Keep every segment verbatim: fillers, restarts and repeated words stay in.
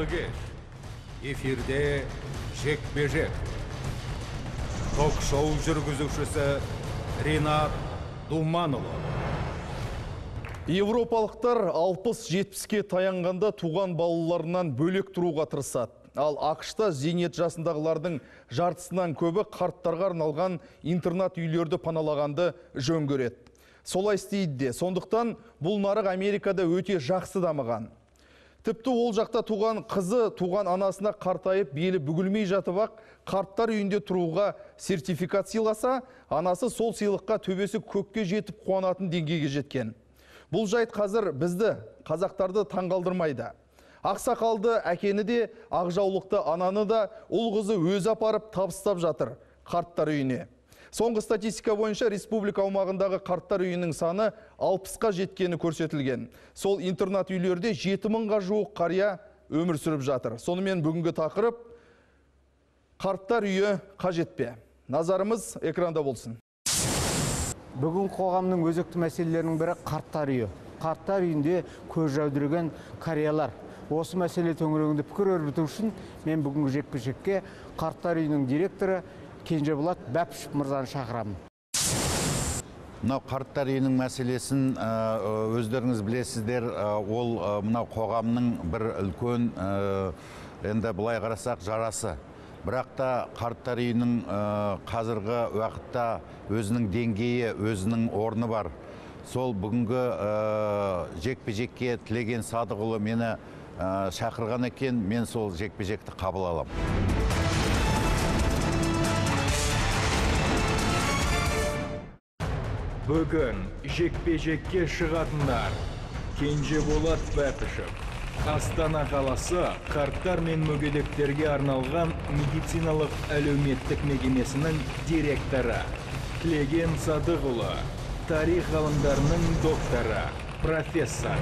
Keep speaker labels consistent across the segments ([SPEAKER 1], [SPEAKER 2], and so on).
[SPEAKER 1] кеш. Эфирде жекпе-жек. Ток-шоу жүргізушісі Ринат Думанұлы.
[SPEAKER 2] Европалықтар алпыс жетпіске таянғанда туған балаларынан бөлек тұруға тырысады. Ал ақшта зейнет жасындағылардың жартысынан көбі қарттарға арналған интернат үйлерді паналағанды жөн көреді. Солай істейді де, сондықтан бұл нарық Америкада өте жақсы дамыған. Тіпті ол жақта туған қызы туған анасына қартайып, белі бүгілмей жатып ақ, қарттар үйінде тұруға сертификат сыйласа, анасы сол сыйлыққа төбесі көкке жетіп қуанатын деңгейге жеткен. Бұл жайт қазір бізді, қазақтарды таңғалдырмайды. Ақсақалды әкені де, ақжаулықты ананы да ұл қызы өзі апарып табыстап жатыр қарттар үйіне. Соңғы статистика бойынша республика аумағындағы қарттар үйінің саны алпысқа жеткені көрсетілген. Сол интернат үйлерде жеті мыңға жуық қария өмір сүріп жатыр. Сонымен бүгінгі тақырып қарттар үйі қажет пе? Назарымыз экранда болсын.
[SPEAKER 3] Бүгін қоғамның өзекті мәселелерінің бірі қарттар үйі. Қарттар үйінде көз жаудырған қариялар. Осы мәселе төңірегінде пікір өрбіту үшін мен бүгінгі жекпе-жекке қарттар үйінің директоры Кенжеболат Бәпішев мырзаны шақырамын.
[SPEAKER 4] Мынау қарттар үйінің мәселесін өздеріңіз білесіздер, ол мынау қоғамның бір үлкен, енді былай қарасақ, жарасы. Бірақ та қарттар үйінің қазіргі уақытта өзінің деңгейі, өзінің орны бар. Сол бүгінгі жекпе-жекке Тілеген Садықұлы мені шақырған екен, мен сол жекпе-жекті қабыл аламын.
[SPEAKER 1] Бүгін жекпе-жекке шығатындар. Кенжеболат Бәпішев, Астана қаласы қарттар мен мүгедектерге арналған медициналық әлеуметтік мекемесінің директоры. Тілеген Садықұлы, тарих ғылымдарының докторы, профессор.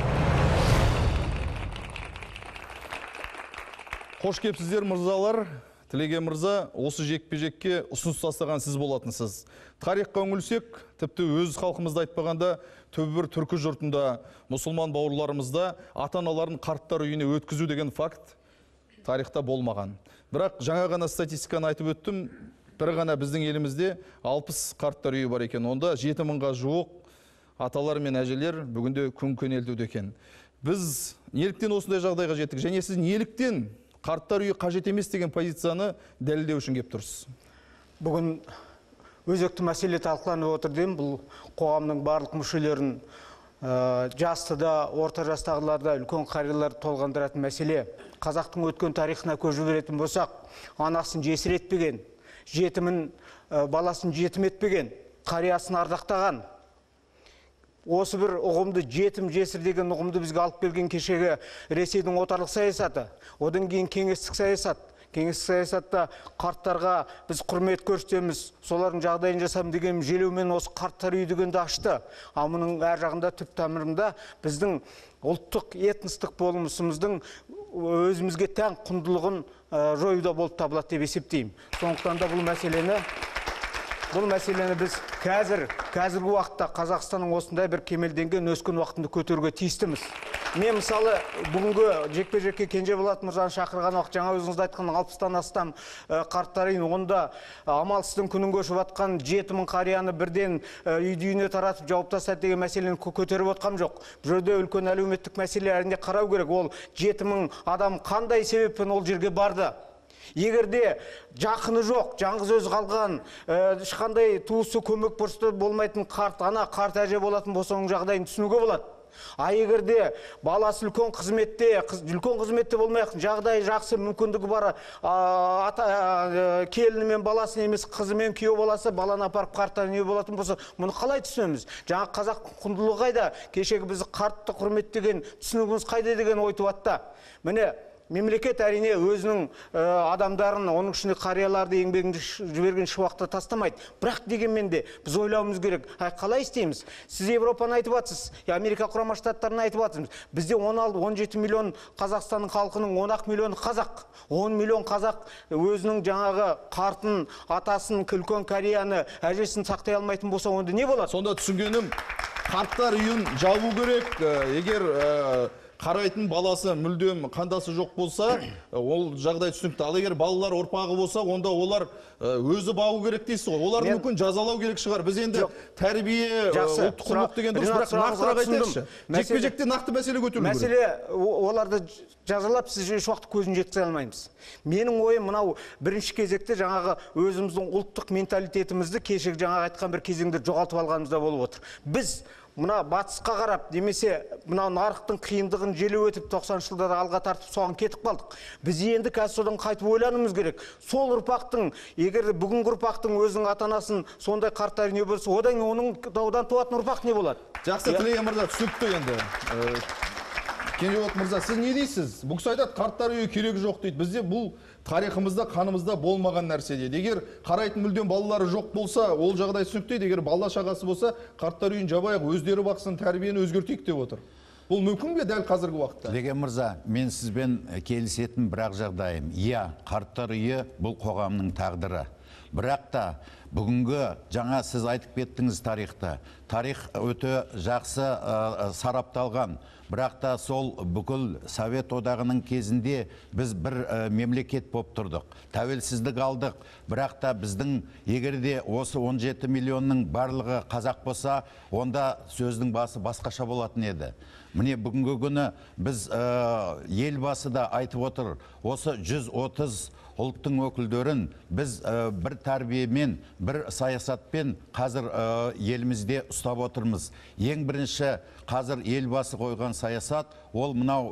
[SPEAKER 2] Қош кепсіздер мырзалар. Тілеген мырза, осы жекпе-жекке ұсыныс тастаған сіз болатынсыз. Тарихқа үңілсек, тіпті өз халқымызда айтпағанда, төбір түркі жұртында, мұсылман бауырларымызда ата-аналарын қарттар үйіне өткізу деген факт тарихта болмаған. Бірақ жаңа ғана статистиканы айтып өттім, бір ғана біздің елімізде алпыс қарттар үйі бар екен. Онда жеті мыңға жуық аталар мен әжелер бүгінде күн көнелтуде екен. Біз неліктен осындай жағдайға жеттік, және сіз неліктен қарттар үйі қажет емес деген позицияны дәлелдеу үшін кеп тұрсыз?
[SPEAKER 3] Бүгін өзекті мәселе талқыланып отыр деймін. Бұл қоғамның барлық мүшелерін, жасты да, орта жастағыларда, үлкен қариялар толғандыратын мәселе. Қазақтың өткен тарихына көз жіберетін болсақ, анасын жесір етпеген, жетімін, баласын жетім етпеген, қариясын ардақтаған. Осы бір ұғымды, жетім жесір деген ұғымды бізге алып келген кешегі Ресейдің отарлық саясаты. Одан кейін кеңестік саясат. Кеңестік саясатта қарттарға біз құрмет көрсетеміз, солардың жағдайын жасам деген желеумен осы қарттар үйі дегенді ашты. Ал мұның әр жағында, түп тамырында біздің ұлттық этностық болмысымыздың өзімізге тән құндылығын жоюда болып табылады деп есептеймін. Сондықтан да бұл мәселені Бұл мәселені біз қазір, қазіргі уақытта Қазақстанның осындай бір кемелденген өскен уақытында көтеруге тиістіміз. Мен мысалы бүгінгі жекпе-жекке Кенжеболат мырзаны шақырған уақыт, жаңа өзіңізді айтқан алпыстан астам қарттар үйін, онда амалсыздың күнін көшіп атқан жеті мың қарияны бірден үйді-үйіне таратып жауып тастады деген мәселені көтеріп отқам жоқ. Бұл жерде үлкен әлеуметтік мәселе әрине қарау керек. Ол жеті мың адам қандай себеппен ол жерге барды? Егерде жақыны жоқ, жаңғыз өзі қалған, ешқандай туысы көмек көрсетіп болмайтын қарт ана, қарт әже болатын болса, оның жағдайын түсінуге болады. А егерде баласы үлкен қызметте, үлкен қызметте болмайық, жағдайы жақсы, мүмкіндігі бар, келіні мен баласы емес, қызы мен күйеу баласы, баланы апарып қарттар үйіне болатын болса, мұны қалай түсінеміз? Жаңа қазақ құндылығы қайда? Кешегі бізді қартты құрметтеген түсінігіміз қайда деген ой туады. Міне, мемлекет әрине өзінің адамдарын, оның ішінде қарияларды еңбегінде жіберген шуақты тастамайды. Бірақ дегенмен де біз ойлауымыз керек. Қалай істейміз? Сіз Европаны айтып жатсыз, Америка Құрама Штаттарын айтып жатсыз. Бізде он алты он жеті миллион Қазақстанның халқының он ақ миллион қазақ. он миллион қазақ өзінің жаңағы қартын, атасын, үлкен қарияны, әжесін сақтай алмайтын болса, онда не болады?
[SPEAKER 2] Сонда түсінгенім, қарттар үйін жабу керек. Егер қарайтын баласы мүлдем қандасы жоқ болса, ол жағдай түсінікті. Ал егер балалар ұрпағы болса, онда олар өзі бағу керек дейсіз ғой. Оларды мүмкін жазалау керек шығар. Біз енді тәрбие, ұлттық құндылық деген дұрыс, бірақ нақтырақ айтайықшы. Жекпе-жекте нақты мәселе көтерілу керек.
[SPEAKER 3] Мәселе оларды жазалап сіз еш уақыт көзін жеткізе алмаймыз. Менің ойым мынау бірінші кезекте жаңағы өзіміздің ұлттық менталитетімізді кешегі жаңағы айтқан бір кезеңде жоғалтып алғанымызда болып отыр. Біз мына батысқа қарап, немесе мына нарықтың қиындығын желеу өтіп тоқсаныншы жылдары алға тартып соған кетіп қалдық. Біз енді қазір содан қайтып ойлануымыз керек. Сол ұрпақтың, егер бүгінгі ұрпақтың өзінің ата-анасын сондай қарттар үйіне берсе, одан оның одан туатын ұрпақ не болады?
[SPEAKER 2] Жақсы, Тілеген мырза, түсінікті енді. Кенжебек мырза, сіз не дейсіз? Бұл кісі айтады, қарттар үйі керек жоқ дейді. Бізде бұл тарихымызда, қанымызда болмаған нәрсе дейді. Егер қарайтын мүлдем балалары жоқ болса, ол жағдай түсінікті. Егер бала шағасы болса, қарттар үйін жабайық, өздері бақсын, тәрбиені өзгертейік деп отыр. Бұл мүмкін бе дәл қазіргі уақытта?
[SPEAKER 4] Тілеген мырза, мен сізбен келісетін бірақ жағдайым. Иә, қарттар үйі бұл қоғамның тағдыры. Бірақ та бүгінгі жаңа сіз айтып кеттіңіз тарихты. Тарих өте жақсы сарапталған. Бірақ та сол бүкіл Совет одағының кезінде біз бір мемлекет болып тұрдық. Тәуелсіздік алдық. Бірақ та біздің егерде осы он жеті миллионның барлығы қазақ болса, онда сөздің басы басқаша болатын еді. Міне бүгінгі күні біз елбасы да айтып отыр, осы жүз отыз ұлттың өкілдерін біз бір тәрбиемен, бір саясатпен қазір елімізде ұстап отырмыз. Ең бірінші қазір елбасы қойған саясат, ол мынау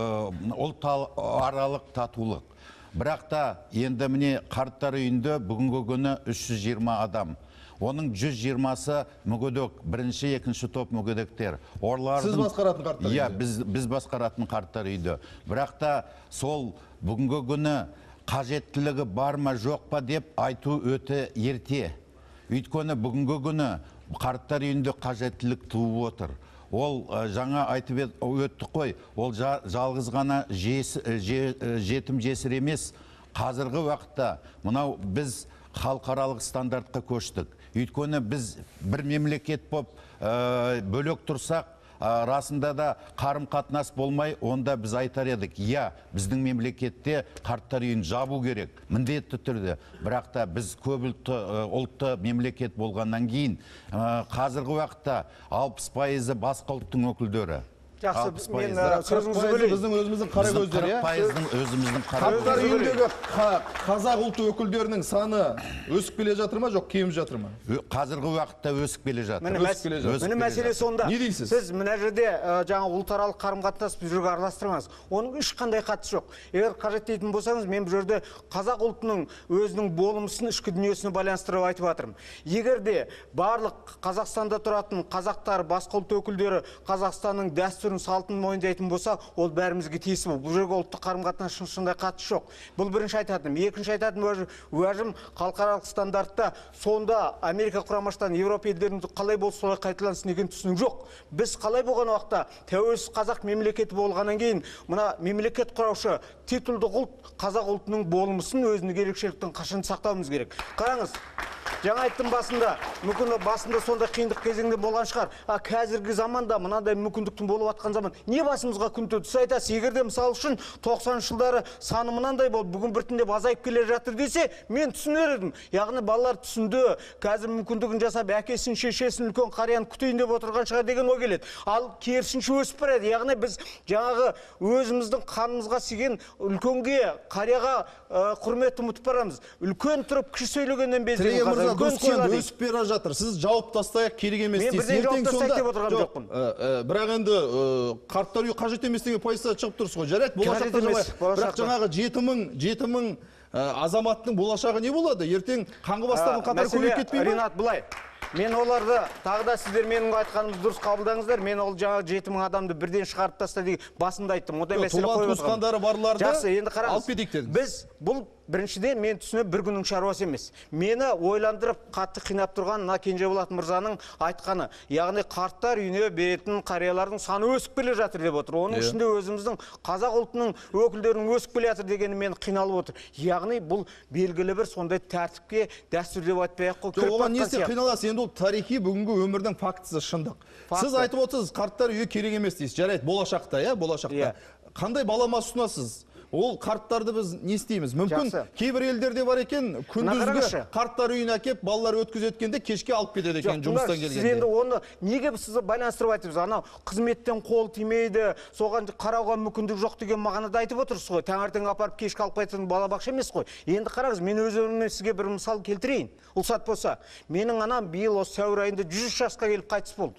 [SPEAKER 4] ұлтаралық татулық. Бірақ та енді міне қарттар үйінде бүгінгі күні үш жүз жиырма адам. Оның жүз жиырмасы мүгедек, бірінші, екінші топ мүгедектер.
[SPEAKER 2] Сіз басқаратын қарттар үйде?
[SPEAKER 4] Иә, біз басқаратын қарттар үйде. Бірақ та сол бүгінгі күні қажеттілігі бар ма жоқ па деп айту өте ерте. Өйткені бүгінгі күні қарттар үйінде қажеттілік туып отыр. Ол жаңа айтып өтті қой, ол жалғыз ғана жетім жесір емес. Қазіргі уақытта мынау біз халықаралық стандартқа көштік. Өйткені біз бір мемлекет болып бөлек тұрсақ, расында да қарым қатынас болмай, онда біз айтар едік, иә, біздің мемлекетте қарттар үйін жабу керек, міндетті түрде. Бірақ та біз көп ұлтты мемлекет болғаннан кейін, қазіргі уақытта алпыс пайызы басқа ұлттың өкілдері.
[SPEAKER 3] Жақсы, мен сөзіңізді бөлейін.
[SPEAKER 2] Біздің өзіміздің қара көздер,
[SPEAKER 4] қырық пайыздың өзіміздің қара көздер.
[SPEAKER 2] Қарттар үйіндегі қазақ ұлты өкілдерінің саны өсіп келе жатыр ма, жоқ кеміп жатыр ма?
[SPEAKER 4] Қазіргі уақытта өсіп келе жатыр.
[SPEAKER 3] Міне мәселе сонда.
[SPEAKER 2] Не дейсіз?
[SPEAKER 3] Сіз мына жерде жаңа ұлтаралық қарым-қатынас бұл жерге араластырмаңыз. Оның ешқандай қатысы жоқ. Егер қажет дейтін болсаңыз, мен бұл жерде қазақ ұлтының өзінің болмысын, ішкі дүниесіне байланыстырып айтып жатырмын. Егер де барлық Қазақстанда тұратын қазақтар, басқа ұлт өкілдері Қазақстанның дәстүр салтын мойындайтын болса, ол бәрімізге тиісті. Бұл жерге ұлттық қарым-қатынас шынында қатысы жоқ. Бұл бірінші айтатыным. Екінші айтатыным уәжім халықаралық стандартта сонда Америка құрама штаттарының, Еуропа елдерінің қалай болса солай қайталансын деген түсінік жоқ. Біз қалай болған уақытта тәуелсіз қазақ мемлекеті болғаннан кейін мына мемлекет құраушы титулды ұлт қазақ ұлтының болмысын, өзінің ерекшеліктің қашан сақтауымыз керек. Қараңыз, жаңа айттым басында, мүмкін басында сондай қиындық кезеңде болған шығар. А қазіргі заманда мынандай мүмкіндіктің болып жатқан zaman не басымызға күн туды? Сіз айтасыз, егер де мысалы үшін тоқсаныншы жылдары саны мынандай болды, бүгін біртіндеп азайып келе жатыр десе, мен түсінер едім. Яғни балалар түсінді, қазір мүмкіндігін жасап, әкесін, шешесін, үлкен қарияны күтейін деп отырған шығар деген ой келеді. Ал керісінше өсіп барады. Яғни біз жаңағы өзіміздің қанымызға сиген үлкенге, қарияға құрметті ұмытып барамыз. Үлкен тұрып кіші сөйлегеннен бездеген қазір.
[SPEAKER 2] Өсіп бері жатыр. Сіз жауып тастайық, керек емес дейсіз.
[SPEAKER 3] Мен бірден жауып тастайық деп отырған жоқпын.
[SPEAKER 2] Бірақ енді қарттар үйі қажет емес деген позиция шығып тұрсыз ғой. Жарайды, болашақта жабайық. Бірақ жаңағы жеті мың азаматтың болашағы не болады? Ертең қаңғыбастардың қатары көбейіп кетпей ме?
[SPEAKER 3] Ринат, былай. Мен оларды, тағы да сіздер менің айтқанымды дұрыс қабылдаңыздар. Мен ол жаңағы жеті мың адамды бірден шығарып таста деген басында айттым. Ондай мәселе қойып отырмын.
[SPEAKER 2] Туған туысқандары барларды
[SPEAKER 3] жақсы, енді қараңыз.
[SPEAKER 2] Алып кетейік дедіңіз.
[SPEAKER 3] Біз бұл біріншіден мен түсіне бір күннің шаруасы емес. Мені ойландырып қатты қинап тұрған мына Кенжеболат мырзаның айтқаны, яғни қарттар үйіне беретін қариялардың саны өсіп келе жатыр деп отыр. Оның ішінде өзіміздің қазақ ұлтының өкілдерінің өсіп келе жатыр дегені мені қиналып отыр. Яғни бұл белгілі бір сондай тәртіпке, дәстүр деп айтпай-ақ қой.
[SPEAKER 2] Оған не істеп қиналасыз? Енді ол тарихи бүгінгі өмірдің фактісі, шындық. Сіз айтып отырсыз, қарттар үйі керек емес дейсіз. Жарайды, болашақта, иә, болашақта. Қандай балама ұсынасыз? Ол қарттарды біз не істейміз? Мүмкін кейбір елдерде бар екен, күндізгі қарттар үйіне әкеп, балалар өткізеткенде кешке алып кетеді екен жұмыстан келгенде.
[SPEAKER 3] Сіз енді оны неге сіз байланыстырып айтыпсыз? Анау қызметтен қол тимейді, соған қарауға мүмкіндік жоқ деген мағынада айтып отырсыз ғой. Таңертең апарып кешке алып қайтатын балабақша емес қой. Енді қараңыз, мен өз өмірімнен сізге бір мысал келтірейін. Ұлсат болса, менің анам биыл осы сәуір айында жүз үш жасқа келіп қайтыс болды.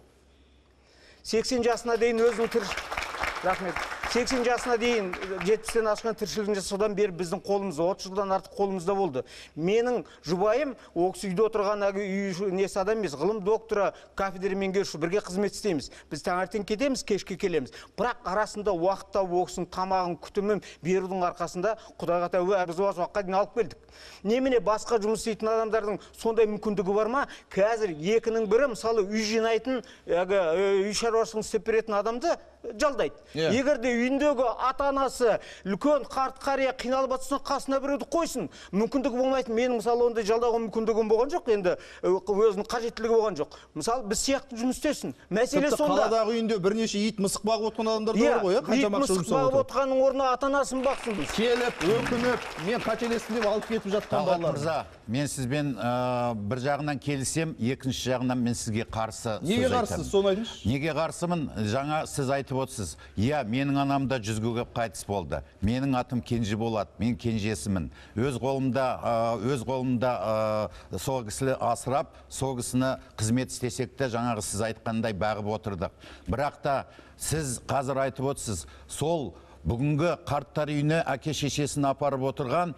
[SPEAKER 3] сексен жасына дейін өзінің тір... Рахмет. сексен жасына дейін жетпістен асқан тіршілігін жасаудан бері біздің қолымыз, отыз жылдан артық қолымызда болды. Менің жұбайым осы үйде отырған үй несі адам емес, ғылым докторы, кафедра меңгеруші, бірге қызмет істейміз. Біз таңертең кетеміз, кешке келеміз. Бірақ арасында уақытта оқысын, тамағын, күтімін берудің арқасында Құдайға тәуба біз осы уақытқа дейін алып келдік. Немене басқа жұмыс істейтін адамдардың сондай мүмкіндігі бар ма? Қазір екінің бірі, мысалы, үй жинайтын, үй шаруашылығын істеп беретін адамды жалдайды. Егер де үйіндегі ата-анасы үлкен қарт қария қиналып жатса, қасына біреуді қойсын. Мүмкіндігі болмайтын. Менің мысалы ондай жалдауға мүмкіндігім болған жоқ, енді өзінің қажеттілігі болған жоқ. Мысалы біз сияқты жұмыс істесін. Мәселе сонда.
[SPEAKER 2] Қаладағы үйінде бірнеше ит мысық бағып отырған адамдар да бар ғой, қаншама ақша жұмсап
[SPEAKER 3] бағып отырғанның орнына ата-анасын бақсын дейсіз.
[SPEAKER 2] Келіп, өкініп, мен қателестім деп алып кетіп жатқан балалар.
[SPEAKER 4] Мырза, мен сізбен бір жағынан келісем, екінші жағынан мен сізге қарсы сөз айтамын.
[SPEAKER 2] Неге қарсысыз, соны айтыңызшы?
[SPEAKER 4] Неге қарсымын? Жаңа сіз айтып отырсыз. Иә, менің анам да жүзге келіп қайтыс болды. Менің атым Кенжеболат, мен кенжесімін. Өз қолымда, өз қолымда сол кісіні асырап, сол кісіні қызмет істесек те жаңағы сіз айтқандай бағып отырдық. Бірақ та сіз қазір айтып отырсыз, сол бүгінгі қарттар үйіне әке-шешесін апарып отырған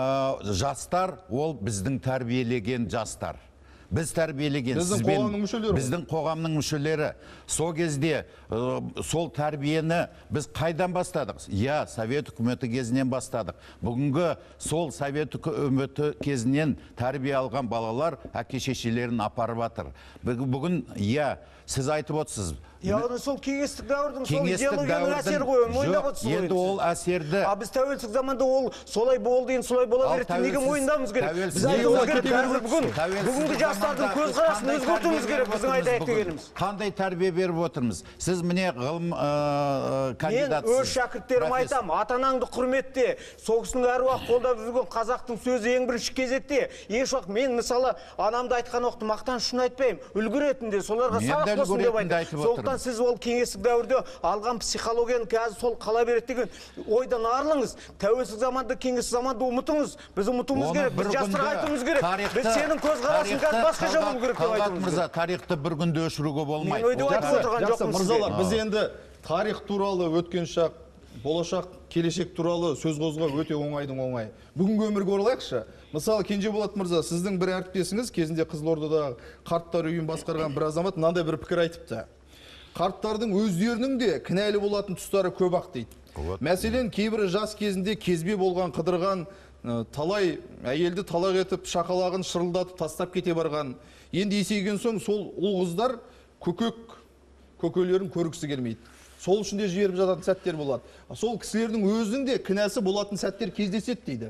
[SPEAKER 4] жастар, ол біздің тәрбиелеген жастар. Біз тәрбиелеген, біздің қоғамның мүшелері. Сол кезде сол тәрбиені біз қайдан бастадық? Я, Совет үкіметі кезінен бастадық. Бүгінгі сол Совет үкіметі кезінен тәрбие алған балалар әке-шешелерін апарып жатыр. Бүгін, я, сіз айтып отырсыз.
[SPEAKER 3] Яғни сол кеңестік дәуірдің сол идеологияның әсері ғой, мойындап отырсыз ғой.
[SPEAKER 4] Енді ол әсерді...
[SPEAKER 3] А біз тәуелсіздік заманда ол солай болды, енді солай бола береді. Неге мойындауымыз керек? Біз айтуымыз керек, қазір бүгін бүгінгі жастардың көзқарасын өзгертуіміз керек, біздің айтайық дегеніміз.
[SPEAKER 4] Қандай тәрбие беріп отырмыз? Сіз міне ғылым кандидатсыз.
[SPEAKER 3] Мен өз шәкірттерім айтам, ата-анаңды құрметте, сол кісінің әр уақыт қолдап жүрген қазақтың сөзі ең бірінші кезекте. Еш уақыт мен мысалы анамды айтқан уақытта мақтаныш үшін айтпаймын, үлгі ретінде соларға сабақ болсын деп айтамын. Сіз ол кеңестік дәуірде алған психологияны қазір сол қала береді деген ойдан арылыңыз. Тәуелсіздік заманды, кеңестік заманды ұмытыңыз. Біз ұмытуымыз керек, біз жастарға айтуымыз керек. Біз сенің көзқарасың қазір басқаша болу керек деп айтуымыз керек.
[SPEAKER 4] Тарихты бір күнде өшіруге болмайды.
[SPEAKER 2] Жақсы, мырзалар, біз енді тарих туралы өткен шақ, болашақ, келешек туралы сөз қозғау өте оңайдың оңай. Бүгінгі өмірге оралайықшы. Мысалы, Кенжеболат мырза, сіздің бір әріптесіңіз кезінде Қызылордада қарттар үйін басқарған бір азамат мынандай бір пікір айтыпты. Қарттардың өздерінің де кінәлі болатын тұстары көп ақ дейді. Мәселен, кейбірі жас кезінде кезбе болған, қыдырған, талай әйелді талақ етіп, шақалағын шырылдатып тастап кете барған. Енді есейген соң сол ұл қыздар көкек көкелерін көргісі келмейді. Сол үшін де жіберіп жататын сәттер болады. Сол кісілердің өзінің де кінәсі болатын сәттер кездеседі дейді.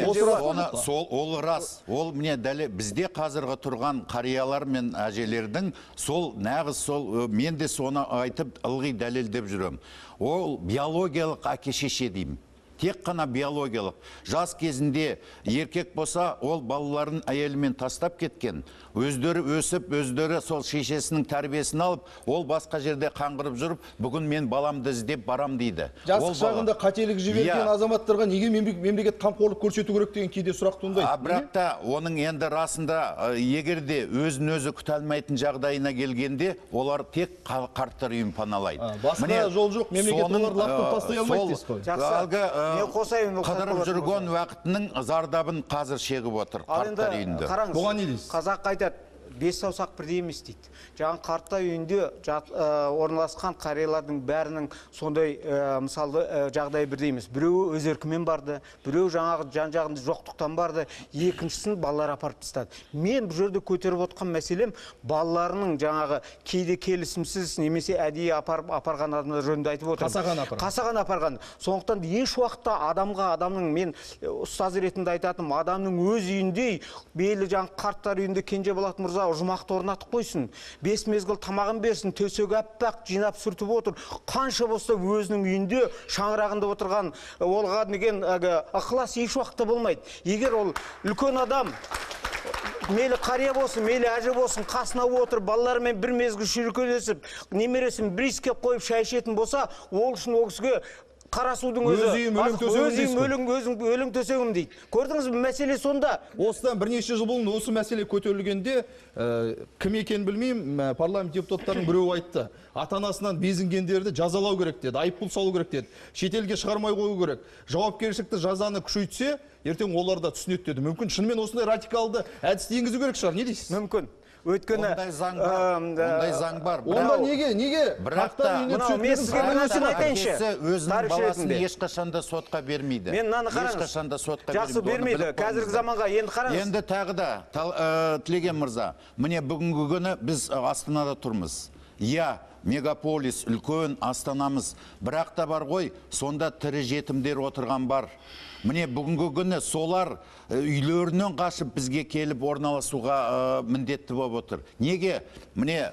[SPEAKER 4] Сол ол рас. Ол міне дәле бізде қазіргі тұрған қариялар мен әжелердің сол нағыз сол мен де соны айтып ылғи дәлелдеп жүрем. Ол биологиялық әке-шеше деймін. Тек қана биологиялық. Жас кезінде еркек болса, ол балаларын әйелімен тастап кеткен. Өздері өсіп, өздері сол шешесінің тәрбиесін алып, ол басқа жерде қаңғырып жүріп, бүгін мен баламды іздеп барам дейді.
[SPEAKER 2] Жастық шағында қателік жіберген азаматтарға неге мемлекет қамқорлық көрсету керек деген кейде сұрақ туындайды.
[SPEAKER 4] Бірақ та оның енді расында егер де өзін өзі күте алмайтын жағдайына келгенде, олар тек қарттар үйін паналайды.
[SPEAKER 2] Басқа жол жоқ, мемлекет олар лақтырып тастай алмайды дейсіз ғой.
[SPEAKER 4] Қыдырып жүрген уақытының зардабын қазір шегіп отыр қарттар үйінде.
[SPEAKER 3] Қараңыз, қазақ айтады, бес саусақ бірдей емес дейді. Жаңағы қарттар үйінде орналасқан қариялардың бәрінің сондай мысалы жағдай бірдей емес. Біреуі өз еркімен барды, біреу жаңағы жан жағында жоқтықтан барды, екіншісін балалар апарып тастады. Мен бұл жерде көтеріп отқан мәселем балаларының жаңағы кейде келісімсіз немесе әдейі апарып апарған адамдар жөнінде айтып отырмын.
[SPEAKER 2] Қасаған апарған.
[SPEAKER 3] Қасаған апарған. Сондықтан еш уақытта адамға адамның, мен ұстаз ретінде айтатыным, адамның өз үйінде бейлі жаңағы қарттар үйінде Кенже Болат мырза жұмақты орнатып қойсын, бес мезгіл тамағын берсін, төсегі аппақ жинап сүртіп отыр. Қанша болса өзінің үйінде шаңырағында отырған олға деген ықылас еш уақытта болмайды. Егер ол үлкен адам мейлі қария болсын, мейлі әже болсын, қасына отырып, балалармен бір мезгіл шүйіркелесіп, немересін бір иіскеп қойып шай ішетін болса, ол үшін ол кісіге қарасудың өзі,
[SPEAKER 2] өз үйім өлім төсегім дейсіз ғой.
[SPEAKER 3] өлім өзің өлім төсегім дейді. Көрдіңіз бе, мәселе сонда.
[SPEAKER 2] Осыдан бірнеше жыл бұрын осы мәселе көтерілгенде, кім екенін білмеймін, парламент депутаттарының біреуі айтты. Ата-анасынан безінгендерді жазалау керек деді, айыппұл салу керек деді, шетелге шығармай қою керек. Жауапкершілікті жазаны күшейтсе, ертең олар да түсінеді деді. Мүмкін шынымен осындай радикалды әдісті енгізу керек шығар, не дейсіз?
[SPEAKER 3] Мүмкін. Өйткені
[SPEAKER 4] ондай заң бар, ондай заң бар.
[SPEAKER 2] Онда неге, неге?
[SPEAKER 4] Бірақ та
[SPEAKER 3] мен сізге бір нәрсені айтайыншы.
[SPEAKER 4] Өзінің баласын ешқашанда сотқа бермейді.
[SPEAKER 3] Мен мынаны қараңыз.
[SPEAKER 4] Ешқашанда сотқа
[SPEAKER 3] жақсы бермейді. Қазіргі заманға енді қараңыз.
[SPEAKER 4] Енді тағы да, Тілеген мырза, міне бүгінгі күні біз Астанада тұрмыз. Иә, мегаполис, үлкен Астанамыз, бірақ та бар ғой, сонда тірі жетімдер отырған бар. Міне бүгінгі күні солар үйлерінен қашып бізге келіп орналасуға міндетті болып отыр. Неге? Міне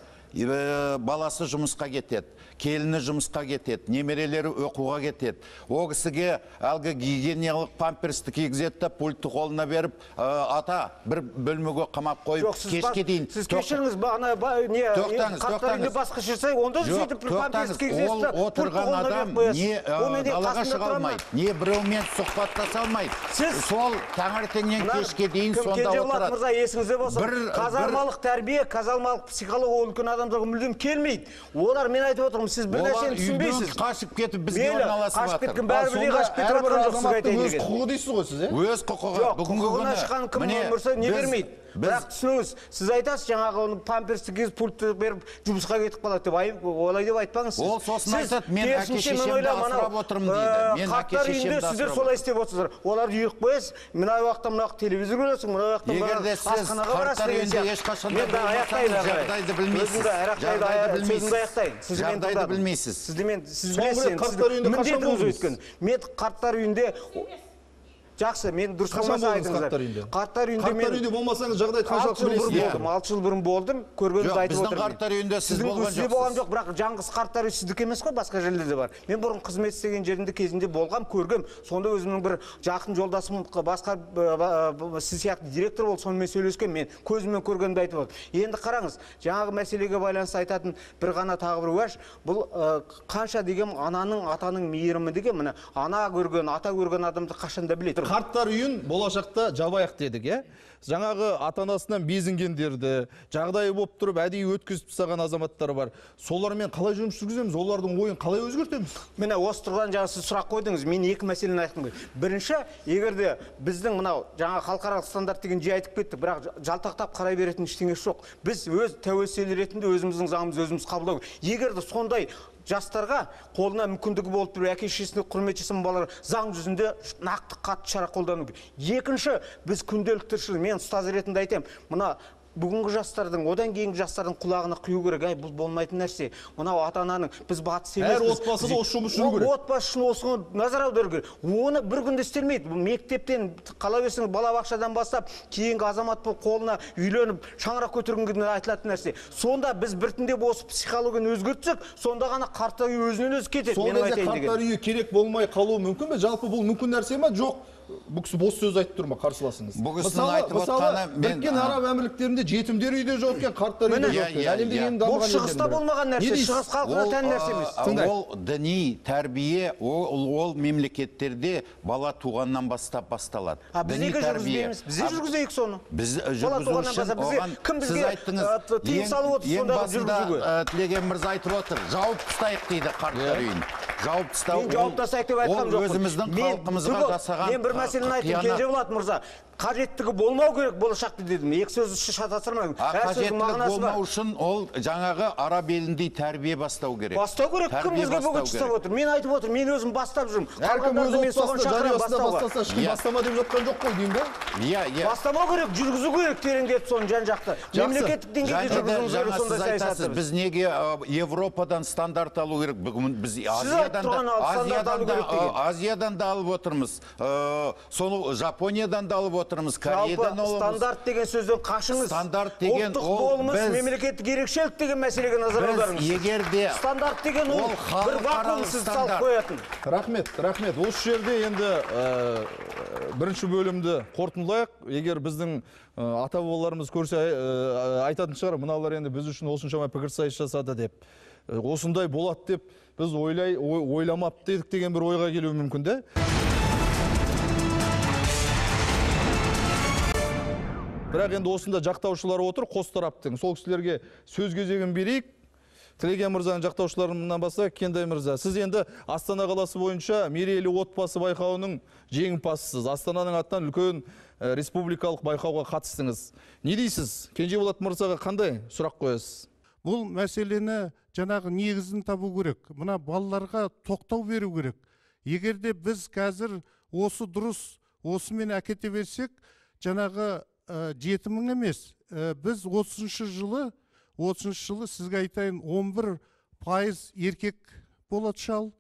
[SPEAKER 4] баласы жұмысқа кетеді, келіні жұмысқа кетеді, немерелері оқуға кетеді. О кісіге әлгі гигиеналық памперсті кигізеді де пультті қолына беріп, ата бір бөлмеге қамап қойып, кешке дейін.
[SPEAKER 3] Сіз кешіріңіз, бағана не қарттар үйінде басқа жүрсе, онда сөйтіп памперсті кигізеді де пультті қолына беріп қоясыз.
[SPEAKER 4] Не далаға шыға алмайды, не біреумен сұхбаттаса алмайды. Сол таңертеңнен кешке дейін сонда
[SPEAKER 3] Кенже Болат
[SPEAKER 4] отырады.
[SPEAKER 3] мырза, есіңізде болсын, казармалық тәрбие, казармалық психология ол үлкен адамдарға мүлдем келмейді. Олар, мен айтып отырмын, сіз бір нәрсені түсінбейсіз.
[SPEAKER 4] Қашып кетіп бізге орналасып
[SPEAKER 3] қашып
[SPEAKER 4] жатыр.
[SPEAKER 3] кеткен бәрі бірдей қашып кетіп жатқан жоқ, сіз айтайын
[SPEAKER 2] өз құқығы дейсіз ғой сіз, е?
[SPEAKER 4] Өз құқығы.
[SPEAKER 3] Құқығына шыққан кім өмірсе не бермейді. Бірақ түсініңіз, сіз айтасыз, жаңағы оны памперсті кигізіп пультті беріп жұмысқа кетіп қалады деп, олай деп айтпаңыз.
[SPEAKER 4] Ол сосын айтады, мен әке-шешемді асырап отырмын дейді. Мен әке-шешемді асырап
[SPEAKER 3] сіздер солай істеп отырсыздар. Оларды үйіп қойасыз, мына уақытта мына телевизор көресің, мына уақытта асханаға барасың деген сияқты. Мен де аяқтайын,
[SPEAKER 4] жағдайды білмейсіз. Жағдайды білмейсіз.
[SPEAKER 3] Сіз білесіз, міндетіңіз өткен. Мен қарттар үйінде жақсы, мен дұрыс болмаса айтыңыздар. Қарттар үйінде мен...
[SPEAKER 2] Қарттар үйінде болмасаңыз жағдай қаншалықты білесіз?
[SPEAKER 3] алты жыл бұрын болдым, көргенімді айтып отырмын.
[SPEAKER 4] Біздің қарттар үйінде сіз болған жоқсыз.
[SPEAKER 3] болған жоқ, бірақ жаңғыз қарттар үй сіздікі емес қой, басқа жерлерде бар. Мен бұрын қызмет істеген жерінде кезінде болғам, көргем. Сонда өзімнің бір жақын жолдасым, басқа сіз сияқты директор болды, сонымен сөйлескен, мен көзіммен көргенімді айтып отырмын. Енді қараңыз, жаңағы мәселеге байланысты айтатын бір ғана тағы бір уәж, бұл қанша деген ананың, атаның мейірімі деген, міне ана көрген, ата көрген адамды қашанда біледі.
[SPEAKER 2] Қарттар үйін болашақта жабайық дедік, е? Жаңағы ата-анасынан безінгендерді, жағдайы болып тұрып, әдейі өткізіп тастаған азаматтар бар. Солармен қалай жұмыс жүргіземіз? Олардың ойын қалай өзгертеміз?
[SPEAKER 3] Міне осы тұрған жаңа сіз сұрақ қойдыңыз, мен екі мәселені айттым. Бірінші, егерде біздің мынау жаңа халықаралық стандарт деген жиі айтып кеттік, бірақ жалтақтап қарай беретін ештеңе жоқ. Біз өз тәуелсіз ел ретінде өзіміздің заңымызды өзіміз қабылдау. Егерде сондай жастарға қолына мүмкіндігі болып тұр, әке-шешесіне құрмет жасаған балалар заң жүзінде нақты қатты шара қолдану керек. Екінші, біз күнделікті тіршілік, мен ұстаз ретінде айтамын, мына бүгінгі жастардың, одан кейінгі жастардың құлағына құю керек. Ай, бұл болмайтын нәрсе. Мынау ата-ананың, біз батыс емеспіз.
[SPEAKER 2] Әр отбасыда осы жұмыс жүру керек.
[SPEAKER 3] Отбасы үшін осыған назар аудару керек. Оны бір күнде істелмейді. Мектептен, қала берсеңіз, балабақшадан бастап, кейінгі азамат болып қолына үйленіп, шаңырақ көтергенге айтылатын нәрсе. Сонда біз біртіндеп осы психологияны өзгертсек, сонда ғана қарттар үйі өзінен өзі кетеді.
[SPEAKER 2] Сонда қарттар үйі керек болмай қалуы мүмкін бе? Жалпы бұл мүмкін нәрсе ме? Жоқ. Бұл кісі бос сөз айтып тұр ма қарсыласыңыз? Мысалы, Біріккен Араб Әмірліктерінде жетімдер үйде жоқ екен, қарттар үйде жоқ екен. Әлемде ең дамыған
[SPEAKER 3] елдер. Бұл шығыста болмаған нәрсе, шығыс халқына тән нәрсе емес.
[SPEAKER 4] Ол діни тәрбие, ол мемлекеттерде бала туғаннан бастап басталады.
[SPEAKER 3] Біз неге жүргізбейміз? Біз жүргізейік соны.
[SPEAKER 4] Біз жүргізу үшін оған сіз айттыңыз, ең басында Тілеген мырза айтып отыр, жауып тастайық дейді қарттар үйін. Жауып тастау, ол өзіміздің халқымызға жасаған
[SPEAKER 3] мәселені айттым, Кенже Болат мырза. қажеттігі болмау керек болашақты дедім. Екі сөзді шатастырмаймын. Әр сөздің
[SPEAKER 4] Қажеттілік
[SPEAKER 3] мағынасы бар.
[SPEAKER 4] болмау үшін ол жаңағы ара беліндей тәрбие бастау керек.
[SPEAKER 3] Бастау керек. Кім
[SPEAKER 4] Тәрбие
[SPEAKER 3] бізге
[SPEAKER 4] бастау
[SPEAKER 3] бүгін жасап
[SPEAKER 4] керек.
[SPEAKER 3] отыр? Мен айтып отырмын, мен өзім бастап жүрмін.
[SPEAKER 2] Әркім өз
[SPEAKER 3] Қалғандарды мен соған
[SPEAKER 2] отбасында
[SPEAKER 3] шақырамын
[SPEAKER 2] жанұясында
[SPEAKER 3] бастауға.
[SPEAKER 2] бастаса, ешкім
[SPEAKER 4] Иә.
[SPEAKER 2] бастама деп жатқан жоқ қой деймін да.
[SPEAKER 4] Иә, иә.
[SPEAKER 3] Бастамау керек, жүргізу керек тереңдетіп соны жан-жақты. Мемлекеттік деңгейде
[SPEAKER 4] Және де
[SPEAKER 3] жүргізуіміз керек
[SPEAKER 4] жаңа
[SPEAKER 3] сондай
[SPEAKER 4] сіз айтасыз,
[SPEAKER 3] саясатты.
[SPEAKER 4] біз неге а, Европадан стандарт алу керек? Бүгін біз Азиядан
[SPEAKER 3] айтып тұрған
[SPEAKER 4] да
[SPEAKER 3] ал, стандарт алу
[SPEAKER 4] Азиядан да
[SPEAKER 3] керек деген.
[SPEAKER 4] а, Азиядан да алып отырмыз. Ә, Соны Жапониядан да алып отырмыз, Кореядан
[SPEAKER 3] Жалпы
[SPEAKER 4] аламыз.
[SPEAKER 3] стандарт деген сөзден қашыңыз.
[SPEAKER 4] Стандарт деген
[SPEAKER 3] ұлттық
[SPEAKER 4] ол
[SPEAKER 3] болмыс,
[SPEAKER 4] біз-
[SPEAKER 3] мемлекеттік ерекшелік деген мәселеге назар
[SPEAKER 4] Біз
[SPEAKER 3] аударыңыз.
[SPEAKER 4] егер де
[SPEAKER 3] Стандарт деген ол
[SPEAKER 4] ол
[SPEAKER 3] бір
[SPEAKER 4] халықаралық
[SPEAKER 3] вакуум сіз салып
[SPEAKER 4] стандарт.
[SPEAKER 3] қоятын.
[SPEAKER 2] Рахмет, рахмет. Осы жерде енді ә, бірінші бөлімді қорытындылайық. Егер біздің ә, ата бабаларымыз көрсе ә, айтатын шығар, мыналар енді біз үшін осыншама пікірсайыс жасады деп. Ә, осындай болады деп біз ойлай ой- ойламапты едік деген бір ойға келуі мүмкін де. Бірақ енді осында жақтаушылар отыр, қос тараптың. Сол кісілерге сөз кезегін берейік. Тілеген мырзаның жақтаушыларынан бастайық. Кендай мырза, сіз енді Астана қаласы бойынша мерейлі отбасы байқауының жеңімпазысыз. Астананың атынан үлкен ә, республикалық байқауға қатыстыңыз. Не дейсіз? Кенжеболат мырзаға қандай сұрақ қоясыз?
[SPEAKER 5] Бұл мәселені жаңағы негізін табу керек. Мына балаларға тоқтау беру керек. Егерде біз қазір осы дұрыс, осымен әкете берсек, жаңағы ә, жеті мың емес, ә, біз отызыншы жылы, отызыншы жылы сізге айтайын, он бір пайыз еркек болады шал,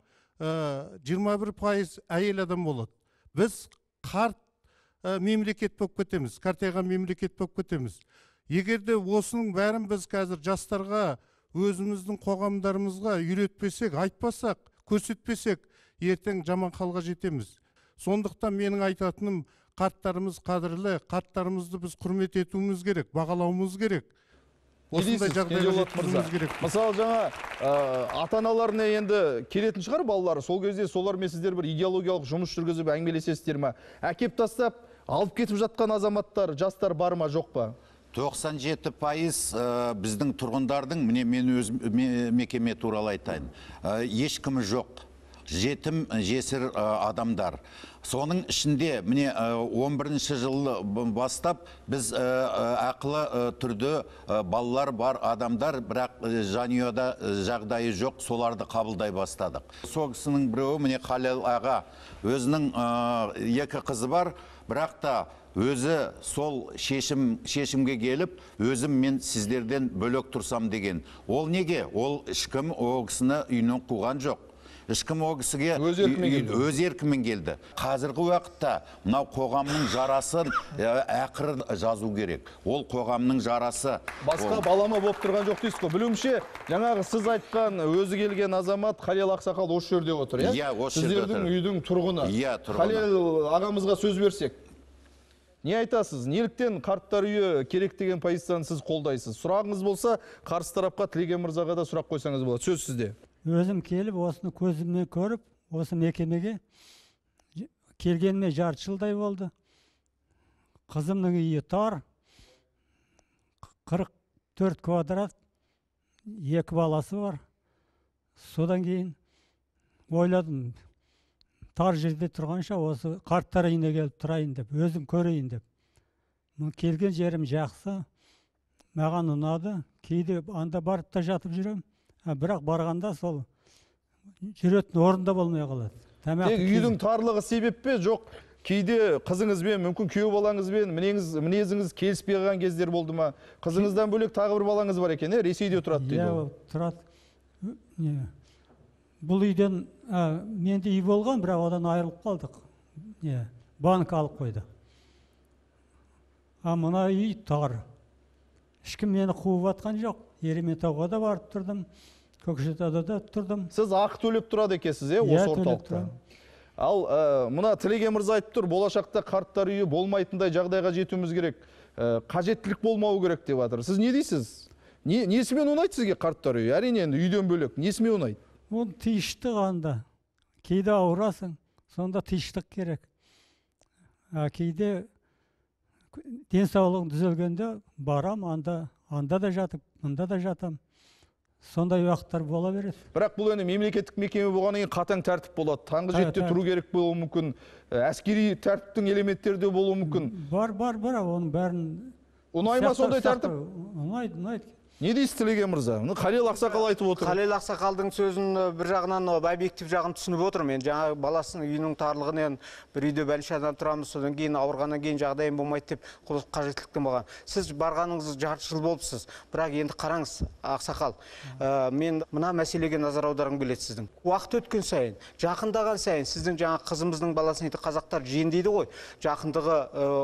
[SPEAKER 5] ә, жиырма бір пайыз әйел адам болады. Біз қарт ә, мемлекет болып кетеміз, қартайған мемлекет болып кетеміз. Егерде осының бәрін біз қазір жастарға, өзіміздің қоғамдарымызға үйретпесек, айтпасақ, көрсетпесек, ертең жаман халға жетеміз. Сондықтан менің айтатыным, қарттарымыз қадірлі, қарттарымызды біз құрмет етуіміз керек, бағалауымыз керек. Осындай жағдайға жеткізуіміз керек.
[SPEAKER 2] Мысалы жаңа ә, ата-аналарына енді келетін шығар балалары, сол кезде солармен сіздер бір идеологиялық жұмыс жүргізіп әңгімелесесіздер ме? Әкеп тастап, алып кетіп жатқан азаматтар, жастар бар ма, жоқ па?
[SPEAKER 4] тоқсан жеті пайыз ә, біздің тұрғындардың, міне мен өз ме- мекеме туралы айтайын, ә, ешкімі жоқ. Жетім жесір ә, адамдар. Соның ішінде міне ә, он бірінші жылы бастап біз ә, ә, ақылы ә, түрде ә, балалар бар адамдар, бірақ ә, жанұяда ә, жағдайы жоқ, соларды қабылдай бастадық. Сол кісінің біреуі міне Халел аға, өзінің ә, екі қызы бар, бірақ та өзі сол шешім, шешімге келіп, өзім мен сіздерден бөлек тұрсам деген. Ол неге? Ол ешкім ол кісіні үйінен қуған жоқ. Ешкім ол кісіге
[SPEAKER 2] Өз еркімен келді.
[SPEAKER 4] өз еркімен келді. Қазіргі уақытта мынау қоғамның жарасын ақыры жазу керек. Ол қоғамның жарасы.
[SPEAKER 2] Басқа
[SPEAKER 4] Ол-
[SPEAKER 2] балама болып тұрған жоқ дейсіз ғой. Білуімше, жаңағы сіз айтқан өзі келген азамат Халел ақсақал осы жерде отыр, иә?
[SPEAKER 4] Иә, осы жерде
[SPEAKER 2] Сіздердің
[SPEAKER 4] отыр.
[SPEAKER 2] үйдің тұрғыны.
[SPEAKER 4] Иә, тұрғыны.
[SPEAKER 2] Халел ағамызға сөз берсек. Не айтасыз? Неліктен қарттар үйі керек деген позицияны сіз қолдайсыз? Сұрағыңыз болса, қарсы тарапқа Тілеген мырзаға да сұрақ қойсаңыз болады. Сөз сізде.
[SPEAKER 6] Өзім келіп, осыны көзіммен көріп, осы мекемеге ж- келгеніме жарты жылдай болды. Қызымның үйі тар, қырық төрт квадрат, екі баласы бар. Содан кейін ойладым, тар жерде тұрғанша осы қарттар үйіне келіп тұрайын деп, өзім көрейін деп. Мұ- Келген жерім жақсы, маған ұнады. Кейде анда барып та жатып жүрем. А, бірақ барғанда сол жүретін орында болмай қалады. Тамақты
[SPEAKER 2] Тек үйдің тарлығы себеп пе, жоқ кейде қызыңызбен, мүмкін күйеу балаңызбен мінезіңіз, мінезіңіз келіспей қалған кездер болды ма? Қызыңыздан бөлек тағы бір балаңыз бар екен, е? Ресейде тұрады дейді
[SPEAKER 6] Иә,
[SPEAKER 2] ол.
[SPEAKER 6] ол тұрады. Не, бұл үйден а, менде үй болған, бірақ одан айырылып қалдық. Не, банк алып қойды. А мына үй тар. Ешкім мені қуып жатқан жоқ. Ерейментауға да барып тұрдым, Көкшетауда да тұрдым.
[SPEAKER 2] Сіз ақы төлеп тұрады екенсіз, е,
[SPEAKER 6] Иә,
[SPEAKER 2] осы
[SPEAKER 6] төлеп
[SPEAKER 2] орталықта.
[SPEAKER 6] тұрамын.
[SPEAKER 2] Ал ә, мына Тілеген мырза айтып тұр, болашақта қарттар үйі болмайтындай жағдайға жетуіміз керек, ә, қажеттілік болмауы керек деп жатыр. Сіз не дейсіз? Не, несімен ұнайды сізге қарттар үйі? Әрине енді үйден бөлек. Несімен ұнайды?
[SPEAKER 6] Ол тиыштық анда. Кейде ауырасың, сонда тиыштық керек. А кейде денсаулығың түзелгенде барам, анда, анда да жатып, мында да жатам. сондай уақыттар бола береді.
[SPEAKER 2] Бірақ бұл енді мемлекеттік мекеме болғаннан кейін қатаң тәртіп болады. Таңғы жетіде тұру керек болуы мүмкін. Әскери тәртіптің элементтері де болуы мүмкін.
[SPEAKER 6] Бар, бар, бар, оның бәрін...
[SPEAKER 2] Ұнай ма сондай тәртіп?
[SPEAKER 6] Ұнайды, ұнайды.
[SPEAKER 2] Не дейсіз Тілеген мырза? Қалел Ақсақал айтып отыр.
[SPEAKER 3] Қалел Ақсақалдың сөзін бір жағынан объектив жағын түсініп отырмын. Мен жаңа баласының үйінің тарлығынан бір үйде бәліш адам тұрамыз, содан кейін ауырғаннан кейін жағдайым болмайды деп құлық қажеттіліктен болған. Сіз барғаныңыз жарты жыл болыпсыз. Бірақ енді қараңыз, Ақсақал, мен мына мәселеге назар аударғым келеді сіздің. Уақыт өткен сайын, жақындаған сайын, сіздің жаңа қызымыздың баласын дейді, қазақтар жиен дейді ғой. Жақындығы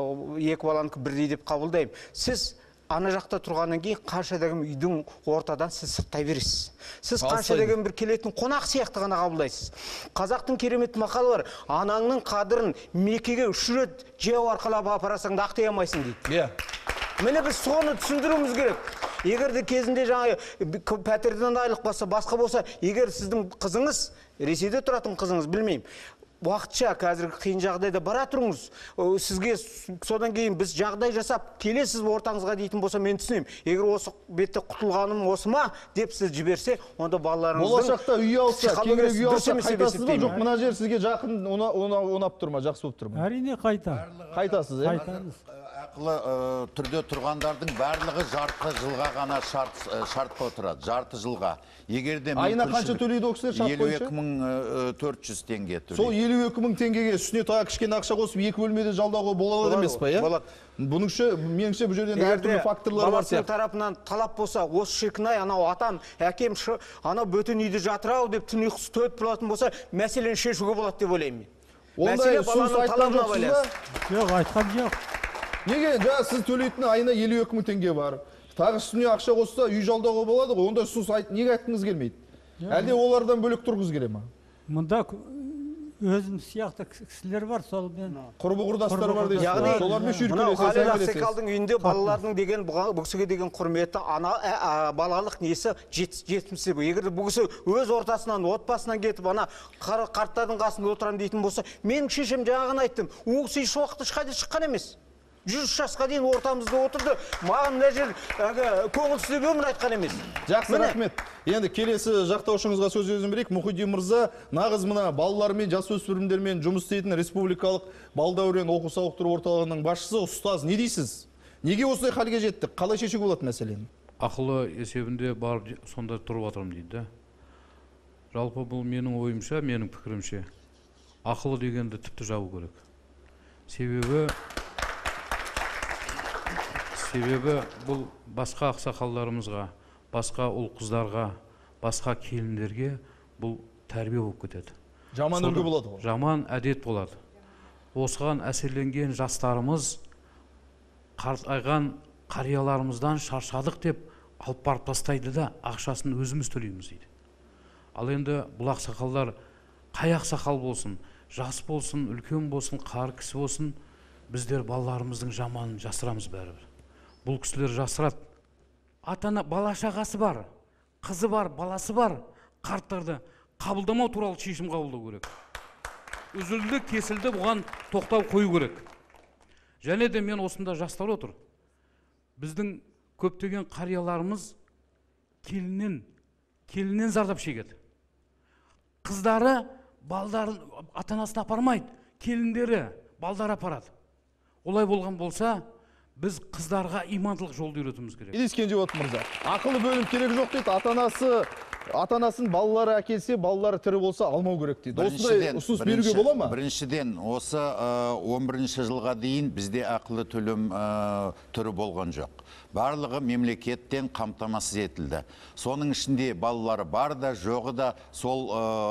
[SPEAKER 3] екі баланыкі бірдей деп қабылдаймын. Сіз ана жақта тұрғаннан кейін қанша деген үйдің ортадан сіз сырттай бересіз. Сіз қанша деген бір келетін қонақ сияқты ғана қабылдайсыз. Қазақтың керемет мақалы бар. Анаңның қадірін мекеге үш рет жеу арқалап апарасаң да ақтай алмайсың дейді. Міне біз соны түсіндіруіміз керек. Егер де кезінде жаңа пәтерден айлық баса, басқа болса, егер сіздің қызыңыз, Ресейде тұратын қызыңыз, білмеймін, уақытша қазіргі қиын жағдайда бара тұрыңыз. Сізге содан кейін біз жағдай жасап келесіз ортаңызға дейтін болса, мен түсінемін. Егер осы бетте құтылғаным осы ма деп сіз жіберсе, онда балаларыңыздың
[SPEAKER 2] болашақта үй алса, кеңірек үй алса қайтасыз ба? Жоқ, мына жер сізге жақын онап тұр ма, жақсы болып тұр ма?
[SPEAKER 6] Әрине қайта.
[SPEAKER 2] Қайтасыз, е?
[SPEAKER 6] Қайтамыз.
[SPEAKER 4] Ақылы түрде тұрғандардың барлығы жарты жылға ғана шартқа отырады. Жарты жылға.
[SPEAKER 2] Айына қанша төлейді ол кісілер шарт бойынша?
[SPEAKER 4] елу екі мың төрт жүз теңге төлейді.
[SPEAKER 2] Сол елу екі мың теңгеге үстіне тағы кішкене ақша қосып екі бөлмеде жалдауға болады емес па, иә?
[SPEAKER 3] Болады.
[SPEAKER 2] Бұныңша, меніңше бұл жерден әртүрлі факторлар бар сияқты.
[SPEAKER 3] Баласының тарапынан талап болса, осы шіркін-ай, анау атам, әкем, анау бөтен үйде жатыр-ау деп түн ұйқысы төніп тұратын болса, мәселені шешуге болады деп ойлаймын.
[SPEAKER 2] Ондай ұсыныс айтқан жоқсыз ба?
[SPEAKER 6] Жоқ, айтқан жоқ.
[SPEAKER 2] Неге, жаңа сіз төлейтін айына елу екі мың теңге бар. Тағы үстіне ақша қосса, үй жалдауға болады ғой. Ондай ұсыныс неге айтқыңыз келмейді? Әлде олардан бөлек тұрғыңыз келе ма?
[SPEAKER 6] Мұнда өзім сияқты кісілер бар, сол мен
[SPEAKER 2] құрбы құрдастар бар дейсіз. Солармен шүйіркелесіз,
[SPEAKER 3] Қалел Ақсақалдың үйінде балалардың деген бұл кісіге деген құрметі, балалық несі жетімсіз. Егер бұл кісі өз ортасынан, отбасынан кетіп, ана қарттардың қасында отырам дейтін болса, менің шешем жаңағын айттым, ол кісі еш уақытта ешқайда шыққан емес. жүз жасқа дейін ортамызда отырды, маған мына жер көңілсіз деп өмір айтқан емес.
[SPEAKER 2] Жақсы, рахмет. Енді келесі жақтаушыңызға сөз өзім берейік. Мұхиддин мырза, нағыз мына балалармен, жасөспірімдермен жұмыс істейтін республикалық балдәурен оқу сауықтыру орталығының басшысы, ұстаз, не дейсіз? Неге осындай халге жеттік? Қалай шешуге болады мәселені?
[SPEAKER 7] Ақылы есебінде бар сонда тұрып отырмын дейді. Жалпы бұл менің ойымша, менің пікірімше, ақылы дегенді тіпті жабу керек. Себебі Себебі бұл басқа ақсақалдарымызға, басқа ұл қыздарға, басқа келіндерге бұл тәрбие болып кетеді.
[SPEAKER 2] Жаман үлгі болады ғой.
[SPEAKER 7] Жаман әдет болады. Осыған әсерленген жастарымыз қартайған қарияларымыздан шаршадық деп алып барып тастайды да, ақшасын өзіміз төлейміз дейді. Ал енді бұл ақсақалдар, қай ақсақал болсын, жас болсын, үлкен болсын, қар кісі болсын, біздер балаларымыздың жаманын жасырамыз бәрібір. Бұл кісілер жасырады. Атана бала шағасы бар, қызы бар, баласы бар, қарттарды қабылдамау туралы шешім қабылдау керек. Үзілді, кесілді, бұған тоқтау қою керек. Және де мен осында жастар отыр. Біздің көптеген қарияларымыз келіннен, келіннен зардап шегеді. Қыздары балдарын ата-анасын апармайды, келіндері балдар апарады. Олай болған болса, біз қыздарға имандылық жолды үйретуіміз керек.
[SPEAKER 2] Елес Кенжебек мырза, ақылы бөлім керек жоқ дейді, ата-анасы, ата-анасын балалары әкелсе, балалары тірі болса алмау керек дейді. Осындай ұсыныс беруге бола ма?
[SPEAKER 4] Біріншіден, осы он бірінші жылға дейін бізде ақылы төлем түрі болған жоқ. Барлығы мемлекеттен қамтамасыз етілді. Соның ішінде балалары бар да, жоғы да сол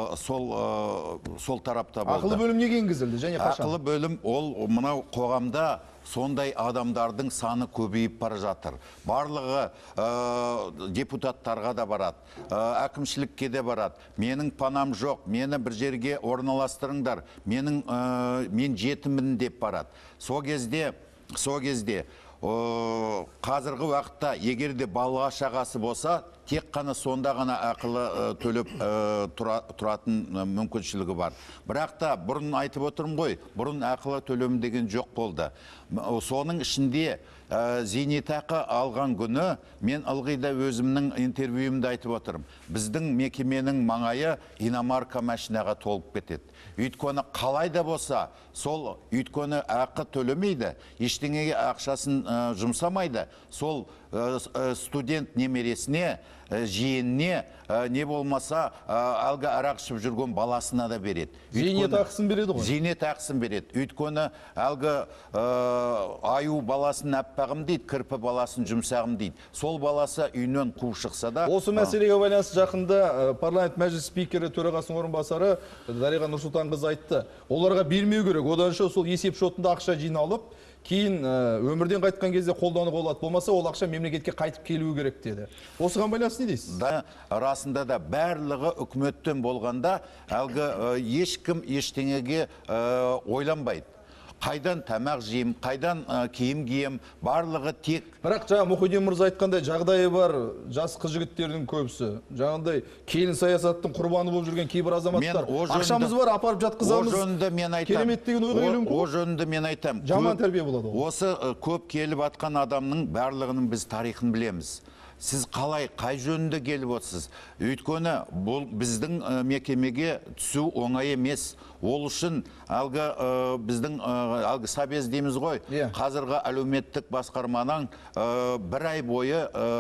[SPEAKER 4] тарапта болды.
[SPEAKER 2] Ақылы бөлім неге енгізілді және қашан?
[SPEAKER 4] Ақылы бөлім ол мынау қоғамда сондай адамдардың саны көбейіп бара жатыр. Барлығы депутаттарға да барады, әкімшілікке де барады. Менің панам жоқ, мені бір жерге орналастырыңдар, мен жетіммін деп барады. Со кезде, со кезде қазіргі уақытта егерде балаға шағасы болса, тек қана сонда ғана ақылы төлеп тұратын мүмкіншілігі бар. Бірақ та бұрын айтып отырмын ғой, бұрын ақылы төлем деген жоқ болды. Соның ішінде ә, зейнетақы алған күні мен ылғи да өзімнің интервьюімді айтып отырмын. Біздің мекеменің маңайы иномарка машинаға толып кетеді. Өйткені қалай да болса, сол өйткені ақы төлемейді, ештеңеге ақшасын ә, жұмсамайды. Сол ә, студент немересіне, ә, жиеніне, ә, не болмаса ә, әлгі арақ ішіп жүрген баласына да береді.
[SPEAKER 2] Зейнетақысын береді ғой.
[SPEAKER 4] Зейнетақысын береді. Өйткені әлгі ә, аю баласын әппағым дейді, кірпі баласын жұмсағым дейді. Сол баласы үйінен қуып шықса да...
[SPEAKER 2] Осы мәселеге байланысты жақында ә, парламент мәжіліс спикері төрағасының орынбасары Дариға Нұрсұлтанқызы айтты. Оларға бермеу керек. Оданша сол есеп шотында ақша жиналып, кейін өмірден қайтқан кезде қолдануға болады. Болмаса ол ақша мемлекетке қайтып келуі керек деді. Осыған байланысты не дейсіз?
[SPEAKER 4] Да, расында да барлығы үкіметтен болғанда әлгі ешкім ештеңеге ойланбайды. Қайдан тамақ жейм, қайдан киім кием, барлығы тек...
[SPEAKER 2] Бірақ жаңа Мұхиддин мырза айтқандай жағдайы бар жас қыз жігіттердің көбісі, жаңағындай келін саясаттың құрбаны болып жүрген кейбір азаматтар, ақшамыз бар, апарып жатқызамыз, керемет деген ойға келуім
[SPEAKER 4] О жөнінде мен айтам.
[SPEAKER 2] Жаман тәрбие болады ол.
[SPEAKER 4] Осы көп келіп атқан адамның барлығының біз тарихын білеміз. Сіз қалай, қай жөнінде келіп отырсыз? Өйткені бұл біздің мекемеге түсу оңай емес. Ол үшін әлгі біздің әлгі Сабез дейміз ғой, қазіргі әлеуметтік басқарманың бір ай бойы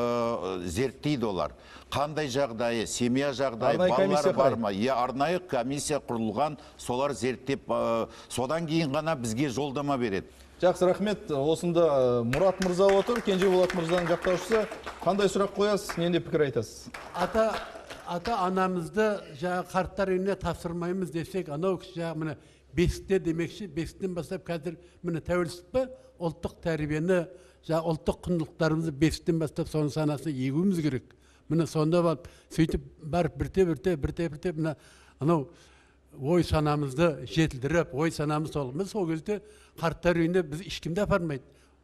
[SPEAKER 4] зерттейді олар. Қандай жағдайы, семья жағдайы, балалары бар ма? Арнайы комиссия құрылған, солар зерттеп, содан кейін ғана бізге жолдама береді.
[SPEAKER 2] Жақсы, рахмет. Осында Мұрат мырза отыр, Кенжеболат мырзаның жақтаушысы. Қандай сұрақ қоясыз, ненде пікір айтасыз?
[SPEAKER 8] Ата ата анамызды жаңа қарттар үйіне тапсырмаймыз десек, анау кісі жаңа міне бесікте демекші, бесіктен бастап қазір міне тәуелсіздік пе, ұлттық тәрбиені, жаңа ұлттық құндылықтарымызды бесіктен бастап соның санасына егуіміз керек. Міне сонда барып, сөйтіп барып бірте бірте бірте бірте міне анау ой санамызды жетілдіріп, ой санамыз толығымыз, сол кезде қарттар үйіне біз ешкімді апармайды.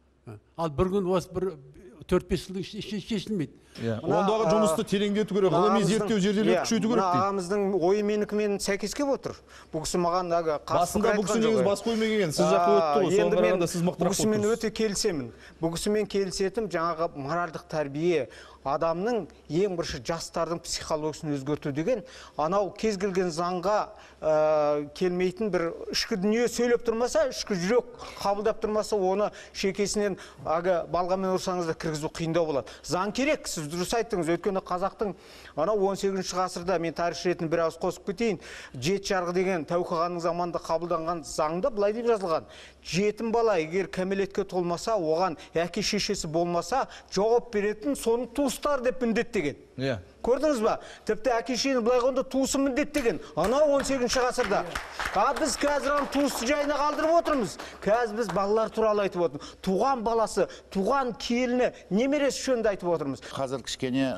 [SPEAKER 8] Ал бір күн осы бір төрт-бес жылдың ішінде шешілмейді.
[SPEAKER 2] Ондағы жұмысты тереңдету керек, ғылыми зерттеу зерделеп күшейту керек дейді.
[SPEAKER 3] Ағамыздың ойы менікімен сәйкес келіп отыр. Бұл кісі маған
[SPEAKER 2] басында бұл кісі негіз бас қоймеген, сіз жаққа өтті ғой, соған қарағанда сіз мықтырақ
[SPEAKER 3] бұл кісімен өте келісемін. Бұл кісімен келісетім жаңағы моральдық тәрбие, адамның ең бірінші жастардың психологиясын өзгерту деген, анау кез келген заңға келмейтін бір ішкі дүние сөйлеп тұрмаса, ішкі жүрек қабылдап тұрмаса, оны шекесінен балғамен ұрсаңыз да кіргізу қиындау болады. Заң керек, сіз дұрыс айттыңыз. Өйткені қазақтың анау он сегізінші ғасырда, мен тарих ретінде бір ауыз қосып кетейін, жеті жарғы деген Тәуке ханның заманында қабылданған заңда былай деп жазылған: жетім бала егер кәмелетке толмаса, оған әке шешесі болмаса, жауап беретін соның туыстары деп міндеттеген. Көрдіңіз ба? Тіпті әке шешені былай қойғанда туысы міндеттеген. Анау он сегізінші ғасырда. А біз қазір туысты жайына қалдырып отырмыз. Қазір біз балалар туралы айтып отырмыз. Туған баласы, туған келіні, немересі жөнінде айтып отырмыз.
[SPEAKER 4] Қазір кішкене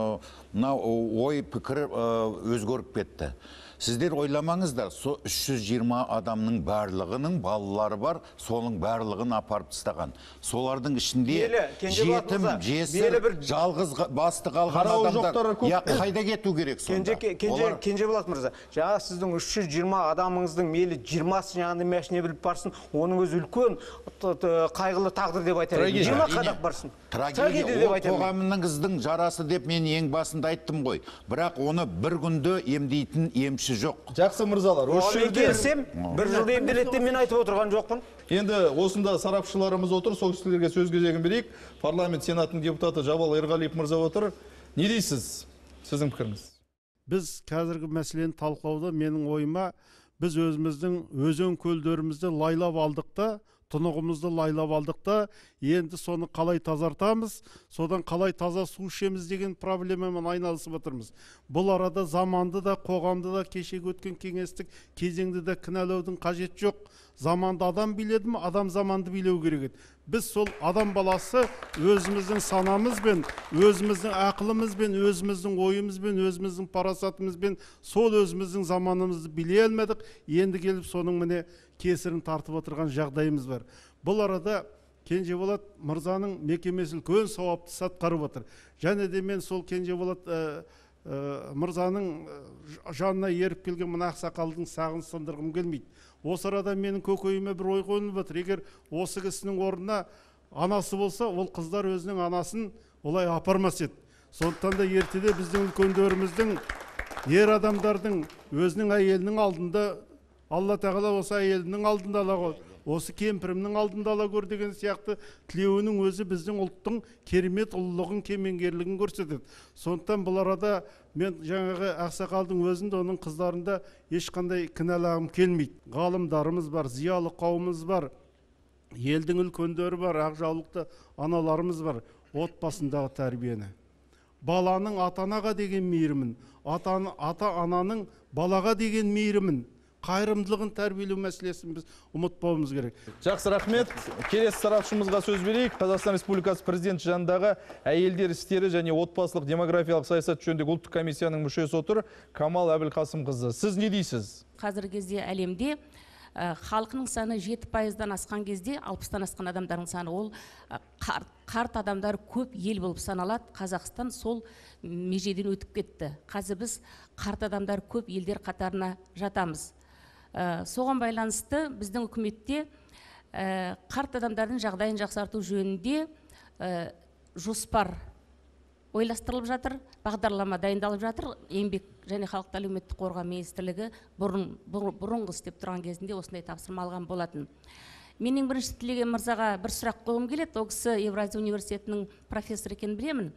[SPEAKER 4] ой пікір өзгеріп кетті. Сіздер ойламаңыздар, со үш жүз жиырма адамның барлығының балалары бар, соның барлығын апарып тастаған. Солардың ішінде жетім, жесір, жалғыз басты қалған адамдар қайда кету керек сонда?
[SPEAKER 3] Кенжеболат мырза, жаңа сіздің үш жүз жиырма адамыңыздың мейлі жиырмасы жаңағындай мәшіне біліп барсын, оның өзі үлкен қайғылы тағдыр деп айтар едім. жиырма қадақ барсын.
[SPEAKER 4] Трагедия, ол қоғамыңыздың жарасы деп мен ең басында айттым ғой. Бірақ оны бір күнде емдейтін емші жоқ.
[SPEAKER 2] Жақсы мырзалар, осы жерде
[SPEAKER 3] бір жылда емделеді мен айтып отырған жоқпын.
[SPEAKER 2] Енді осында сарапшыларымыз отыр, сол кісілерге сөз кезегін берейік. Парламент Сенатының депутаты Жабал Ерғалиев мырза отыр. Не дейсіз? Сіздің пікіріңіз?
[SPEAKER 5] Біз қазіргі мәселені талқылауда менің ойыма, біз өзіміздің өзен көлдерімізді лайлап алдық та, тұнығымызды лайлап алдық та, енді соны қалай тазартамыз, содан қалай таза су ішеміз деген проблемамен айналысып отырмыз. Бұл арада заманды да, қоғамды да, кешегі өткен кеңестік кезеңді де кінәлаудың қажет жоқ. Заманды адам биледі ме, адам заманды билеу керек еді. Біз сол адам баласы өзіміздің санамызбен, өзіміздің ақылымызбен, өзіміздің ойымызбен, өзіміздің парасатымызбен сол өзіміздің заманымызды билей алмадық. Енді келіп соның міне кесірін тартып отырған жағдайымыз бар. Бұл арада Кенжеболат мырзаның мекемесі үлкен сауапты іс атқарып отыр. Және де мен сол Кенжеболат мырзаның жанына еріп келген мына ақсақалдың сағын сындырғым келмейді. Осы арада менің көкейіме бір ой қонып отыр. Егер осы кісінің орнына анасы болса, ол қыздар өзінің анасын олай апармас еді. Сондықтан да ертеде біздің үлкендеріміздің, ер адамдардың өзінің әйелінің алдында, Алла тағала осы әйелінің алдында ала қой, осы кемпірімнің алдында ала көр деген сияқты тілеуінің өзі біздің ұлттың керемет ұлылығын, кемеңгерлігін көрсетеді. Сондықтан бұл арада мен жаңағы ақсақалдың өзінде, оның қыздарында ешқандай кінәлағым келмейді. Ғалымдарымыз бар, зиялы қауымымыз бар, елдің үлкендері бар, ақ жаулықты аналарымыз бар. Отбасындағы тәрбиені, баланың ата-анаға деген мейірімін, ата-ананың балаға деген мейірімін, қайырымдылығын тәрбиелеу мәселесін біз ұмытпауымыз керек.
[SPEAKER 2] Жақсы, рахмет. Келесі сарапшымызға сөз берейік. Қазақстан Республикасы президенті жанындағы әйелдер істері және отбасылық демографиялық саясат жөніндегі ұлттық комиссияның мүшесі отыр Камал Әбілқасымқызы. Сіз не дейсіз?
[SPEAKER 9] Қазіргі кезде әлемде халқының саны жеті пайыздан асқан кезде, алпыстан асқан адамдардың саны, ол қарт адамдар көп ел болып саналады. Қазақстан сол межеден өтіп кетті. Қазір біз қарт адамдар көп елдер қатарына жатамыз. Соған байланысты біздің үкіметте қарт адамдардың жағдайын жақсарту жөнінде жоспар ойластырылып жатыр, бағдарлама дайындалып жатыр. Еңбек және халықты әлеуметтік қорғау министрлігі бұрынғы істеп тұрған кезінде осындай тапсырма алған болатын. Менің бірінші тілеген мырзаға бір сұрақ қойғым келеді. Ол кісі Евразия университетінің профессор екенін білемін.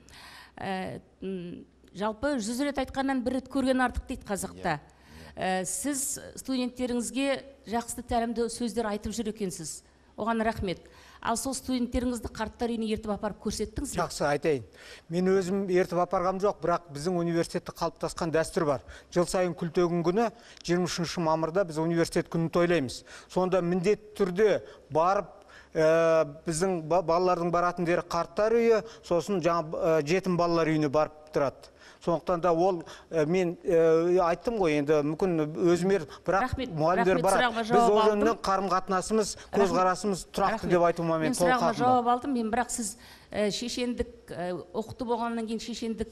[SPEAKER 9] Жалпы жүз рет айтқаннан бір рет көрген артық дейді қазақта. Сіз студенттеріңізге жақсы тәлімді сөздер айтып жүр екенсіз. Оған рахмет. Ал сол студенттеріңізді қарттар үйіне ертіп апарып көрсеттіңіз бе?
[SPEAKER 3] Жақсы, айтайын. Мен өзім ертіп апарғам жоқ, бірақ біздің университетте қалыптасқан дәстүр бар. Жыл сайын күлтегін күні жиырма үшінші мамырда біз университет күнін тойлаймыз. Сонда міндетті түрде барып, біздің балалардың баратын жері қарттар үйі, сосын жетім балалар үйіне барып тұрады. Сондықтан да ол мен айттым ғой, енді мүмкін өзімер, бірақ мұғалімдер барады. Біз ол жөнінен қарым-қатынасымыз, көзқарасымыз тұрақты деп айтуыма мен толық
[SPEAKER 9] сұрағыма жауап алдым. Мен бірақ сіз шешендік оқыту болғаннан кейін шешендік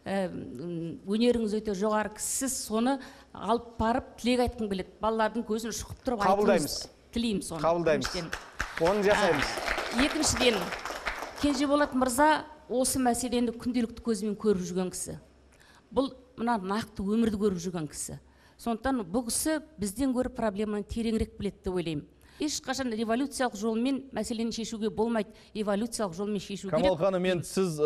[SPEAKER 9] өнеріңіз өте жоғары. Сіз соны алып барып тілек айтқым келеді. Балалардың көзін шұқып тұрып айтыңыз. Тілеймін соны.
[SPEAKER 3] Қабылдаймыз. Оны жасаймыз.
[SPEAKER 9] Екіншіден, Кенжеболат мырза осы мәселені күнделікті көзімен көріп жүрген кісі. Бұл мына нақты өмірді көріп жүрген кісі. Сондықтан бұл кісі бізден көріп проблеманы тереңірек біледі деп ойлаймын. Ешқашан революциялық жолмен мәселені шешуге болмайды. Эволюциялық жолмен шешу керек.
[SPEAKER 2] Камал ханым, мен сіз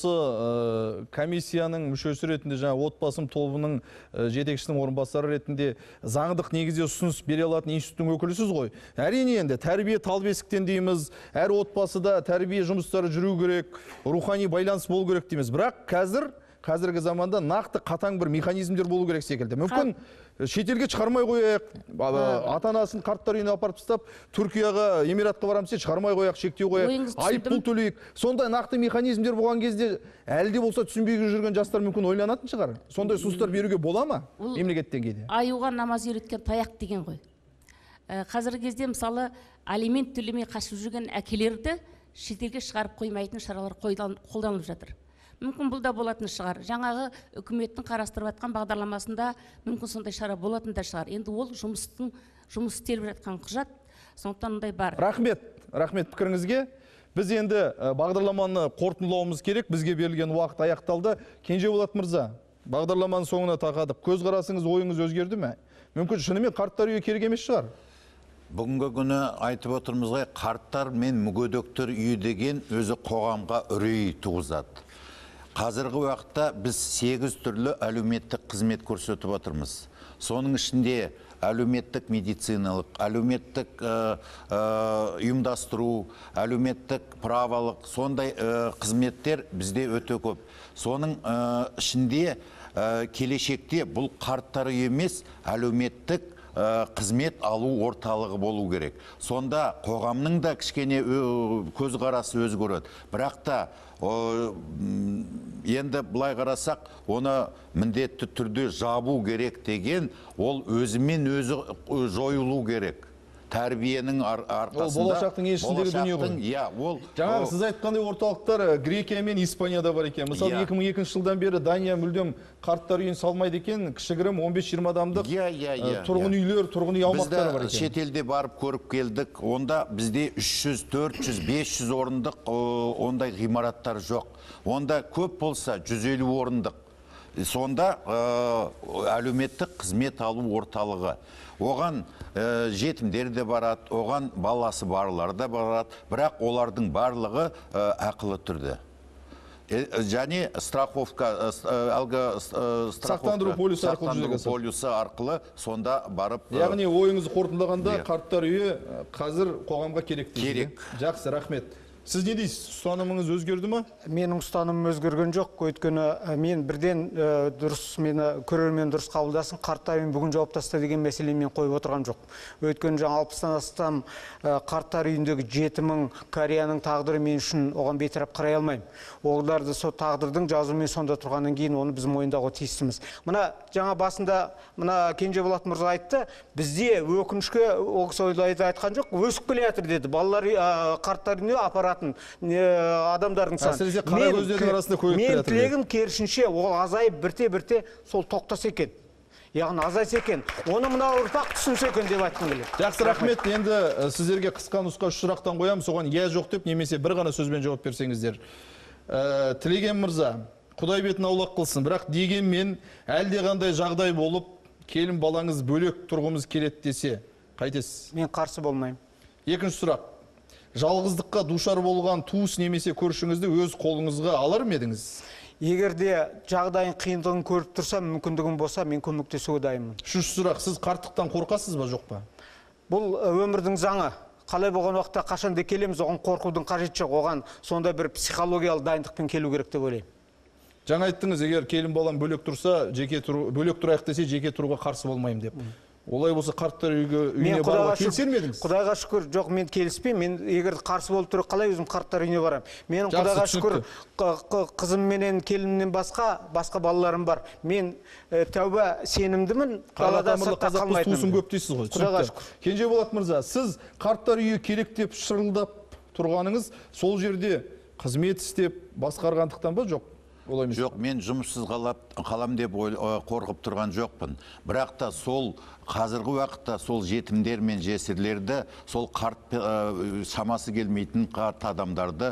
[SPEAKER 2] осы комиссияның мүшесі ретінде, жаңа отбасым тобының жетекшісінің орынбасары ретінде заңдық негізде ұсыныс бере алатын институттың өкілісіз ғой. Әрине енді тәрбие тал бесіктен дейміз, әр отбасыда тәрбие жұмыстары жүру керек, рухани байланыс болу керек дейміз. Бірақ қазір қазіргі заманда нақты қатаң бір механизмдер болу керек секілді. Мүмкін шетелге шығармай қояйық, ата-анасын қарттар үйіне апарып тастап, Түркияға, Эмиратқа барамыз деп шығармай қояйық, шектеу қояйық, айыппұл төлейік. Сондай нақты механизмдер болған кезде әлде болса түсінбей жүрген жастар мүмкін ойланатын шығар. Сондай ұсыныстар беруге бола ма мемлекеттен кейде?
[SPEAKER 9] Аюға намаз үйреткен таяқ деген ғой. Қазіргі кезде мысалы алимент төлемей қашып жүрген әкелерді шетелге шығарып қоймайтын шаралар қолданылып жатыр. Мүмкін бұл да болатын шығар. Жаңағы үкіметтің қарастырып жатқан бағдарламасында мүмкін сондай шара болатын да шығар. Енді ол жұмыстың жұмыс істеліп жатқан құжат, сондықтан ондай бар.
[SPEAKER 2] Рахмет, рахмет пікіріңізге. Біз енді бағдарламаны қорытындылауымыз керек. Бізге берілген уақыт аяқталды. Кенжеболат мырза, бағдарламаның соңына тақадық. Көзқарасыңыз, ойыңыз өзгерді ме? Мүмкін шынымен қарттар үйі керек емес шығар.
[SPEAKER 4] Бүгінгі күні айтып отырмыз ғой, қарттар мен мүгедектер үйі деген өзі қоғамға үрей туғызады. Қазіргі уақытта біз сегіз түрлі әлеуметтік қызмет көрсетіп отырмыз. Соның ішінде әлеуметтік медициналық, әлеуметтік ұйымдастыру, әлеуметтік правалық, сондай қызметтер бізде өте көп. Соның ішінде келешекте бұл қарттар үйі емес, әлеуметтік қызмет алу орталығы болу керек. Сонда қоғамның да кішкене көзқарасы өзгереді. Бірақ та енді былай қарасақ, оны міндетті түрде жабу керек деген, ол өзімен өзі жойылу керек. тәрбиенің ар арқасында.
[SPEAKER 2] Ол болашақтың еншісіндегі дүние ғой.
[SPEAKER 4] Иә, ол
[SPEAKER 2] жаңағы сіз айтқандай орталықтар Грекия мен Испанияда бар екен. Мысалы екі мың екінші жылдан бері Дания мүлдем қарттар үйін салмайды екен. Кішігірім он бес жиырма адамдық тұрғын үйлер, тұрғын үй аумақтары бар екен.
[SPEAKER 4] Біз шетелде барып көріп келдік. Онда бізде үш жүз, төрт жүз, бес жүз орындық ондай ғимараттар жоқ. Онда көп болса жүз елу орындық. Сонда әлеуметтік қызмет алу орталығы. Оған жетімдер де барады, оған баласы барлар да барады, бірақ олардың барлығы ақылы түрде. Және страховка,
[SPEAKER 2] сақтандыру
[SPEAKER 4] полюсы арқылы сонда барып...
[SPEAKER 2] Яғни ойыңызды қорытындылағанда қарттар үйі қазір қоғамға керек дейсіз.
[SPEAKER 4] Керек.
[SPEAKER 2] Жақсы, рахмет. Сіз не дейсіз? Ұстанымыңыз өзгерді ма?
[SPEAKER 3] Менің ұстанымым өзгерген жоқ. Өйткені мен бірден дұрыс, мені көрермен дұрыс қабылдасын, қарттар үйін бүгін жауып таста деген мәселені мен қойып отырған жоқ. Өйткені жаңа алпыстан астам қарттар үйіндегі жеті мың қарияның тағдыры мен үшін оған бейтарап қарай алмаймын. Оларды сол тағдырдың жазуымен сонда тұрғаннан кейін оны біз мойындауға тиістіміз. Мына жаңа басында мына Кенжеболат мырза айтты, бізде өкінішке ол кісі ойлайды айтқан жоқ, өсіп келе жатыр деді. Балалар қарттар үйіне апаратын адамдардың саны.
[SPEAKER 2] Әсіресе қара көздердің арасында көбейіп келе жатыр.
[SPEAKER 3] Мен тілегім керісінше ол азайып бірте-бірте сол тоқтаса екен. Яғни азайса екен. Оны мына ұрпақ түсінсе екен деп айтқым келеді.
[SPEAKER 2] Жақсы, рахмет. Енді сіздерге қысқа нұсқа үш сұрақтан қоямын, соған иә жоқ деп немесе бір ғана сөзбен жауап берсеңіздер. Тілеген мырза, Құдай бетін аулақ қылсын, бірақ дегенмен әлде қандай жағдай болып, келін балаңыз бөлек тұрғымыз келеді десе, қайтесіз?
[SPEAKER 3] Мен қарсы болмаймын.
[SPEAKER 2] Екінші сұрақ. Жалғыздыққа душар болған туыс немесе көршіңізді өз қолыңызға алар ма едіңіз?
[SPEAKER 3] Егер де жағдайын қиындығын көріп тұрса, мүмкіндігім болса, мен көмектесуге дайынмын.
[SPEAKER 2] Үшінші сұрақ. Сіз қарттықтан қорқасыз ба, жоқ па?
[SPEAKER 3] Бұл өмірдің заңы. Қалай болған уақытта қашан да келеміз, оған қорқудың қажеті жоқ. Оған сонда бір психологиялық дайындықпен келу керек деп ойлаймын.
[SPEAKER 2] Жаңа айттыңыз, егер келін балам бөлек тұрса, жеке тұру, бөлек тұрайық десе, жеке тұруға қарсы болмаймын деп. Олай болса қарттар үйіне баруға келісер ме едіңіз?
[SPEAKER 3] Құдайға шүкір, жоқ, мен келіспеймін. Мен егер қарсы болып тұр, қалай өзім қарттар үйіне барам? Менің Құдайға шүкір қызым менен келінімнен басқа басқа балаларым бар. Мен тәуба сенімдімін. Далада сыртта қалмайтынмын.
[SPEAKER 2] Туысын көп дейсіз ғой.
[SPEAKER 3] Құдайға шүкір.
[SPEAKER 2] Кенжеболат мырза, сіз қарттар үйі керек деп шырылдап тұрғаныңыз сол жерде қызмет істеп басқарғандықтан ба, жоқ?
[SPEAKER 4] Жоқ, мен жұмыссыз қалам деп қорқып тұрған жоқпын. Бірақ та сол қазіргі уақытта сол жетімдер мен жесірлерді, сол қарт шамасы келмейтін қарт адамдарды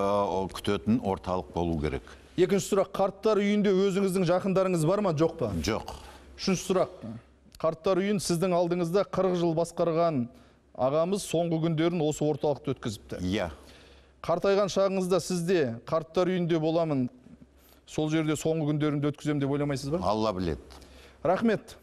[SPEAKER 4] күтетін орталық болу керек.
[SPEAKER 2] Екінші сұрақ, қарттар үйінде өзіңіздің жақындарыңыз бар ма, жоқ па?
[SPEAKER 4] Жоқ.
[SPEAKER 2] Үшінші сұрақ, қарттар үйін сіздің алдыңызда қырық жыл басқарған ағамыз соңғы күндерін осы орталықта өткізіпті.
[SPEAKER 4] Иә.
[SPEAKER 2] Қартайған шағыңызда сізде қарттар үйінде боламын, сол жерде соңғы күндерімді өткізем деп ойламайсыз ба?
[SPEAKER 4] Алла біледі.
[SPEAKER 2] Рахмет.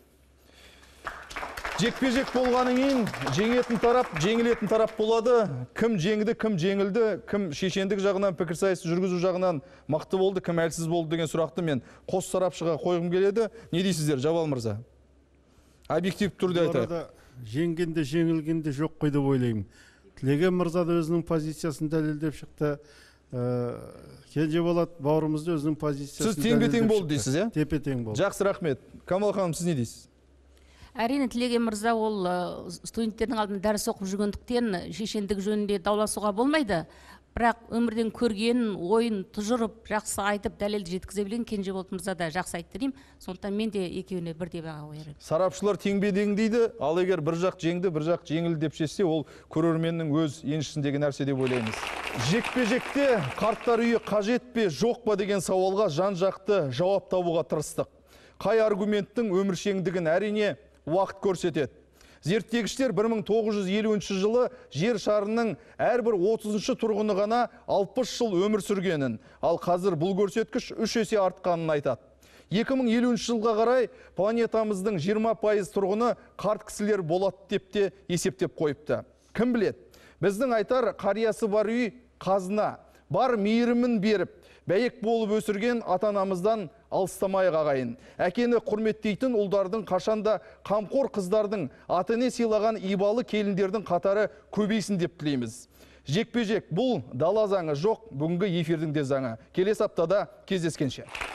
[SPEAKER 2] Жекпе-жек болғанын кейін жеңетін тарап, жеңілетін тарап болады. Кім жеңді, кім жеңілді, кім шешендік жағынан, пікірсайыс жүргізу жағынан мықты болды, кім әлсіз болды деген сұрақты мен қос сарапшыға қойғым келеді. Не дейсіздер, Жабал мырза? Объектив түрде айтайық.
[SPEAKER 5] Жеңгенде, жеңілгенде жоқ қой деп ойлаймын. Тілеген мырза да өзінің позициясын дәлелдеп шықты. Кенжеболат бауырымызды өзінің позициясын
[SPEAKER 2] сіз теңбе-тең болды дейсіз, е?
[SPEAKER 5] Тепе-тең болды.
[SPEAKER 2] Жақсы, рахмет. Камал ханым, сіз не дейсіз?
[SPEAKER 9] Әрине, Тілеген мырза ол студенттердің алдында дәріс оқып жүргендіктен шешендік жөнінде дауласуға болмайды. Бірақ өмірден көрген, ойын тұжырып, жақсы айтып, дәлелді жеткізе білген Кенжеболат мырза да жақсы айтты деймін. Сондықтан мен де екеуіне бірдей баға қоярым.
[SPEAKER 2] Сарапшылар теңбе-тең дейді, ал егер бір жақ жеңді, бір жақ жеңілді деп шешсе, ол көрерменнің өз еншісіндегі нәрсе деп ойлаймыз. Жекпе-жекте қарттар үйі қажет пе, жоқ па деген сауалға жан-жақты жауап табуға тырыстық. Қай аргументтің өміршеңдігін әрине уақыт көрсетеді. Зерттегіштер бір мың тоғыз жүз елуінші жылы жер шарының әрбір отызыншы тұрғыны ғана алпыс жыл өмір сүргенін, ал қазір бұл көрсеткіш үш есе артқанын айтады. екі мың елуінші жылға қарай планетамыздың жиырма пайыз тұрғыны қарт кісілер болады деп те есептеп қойыпты. Кім біледі? Біздің айтар қариясы бар үй қазына, бар мейірімін беріп, бәйек болып өсірген ата-анамыздан алыстамайық ағайын. Әкені құрметтейтін ұлдардың қашанда қамқор қыздардың ата-ене сыйлаған ибалы келіндердің қатары көбейсін деп тілейміз. Жекпе-жек бұл дала заңы жоқ, бүгінгі эфирдің де заңы. Келесі аптада кездескенше.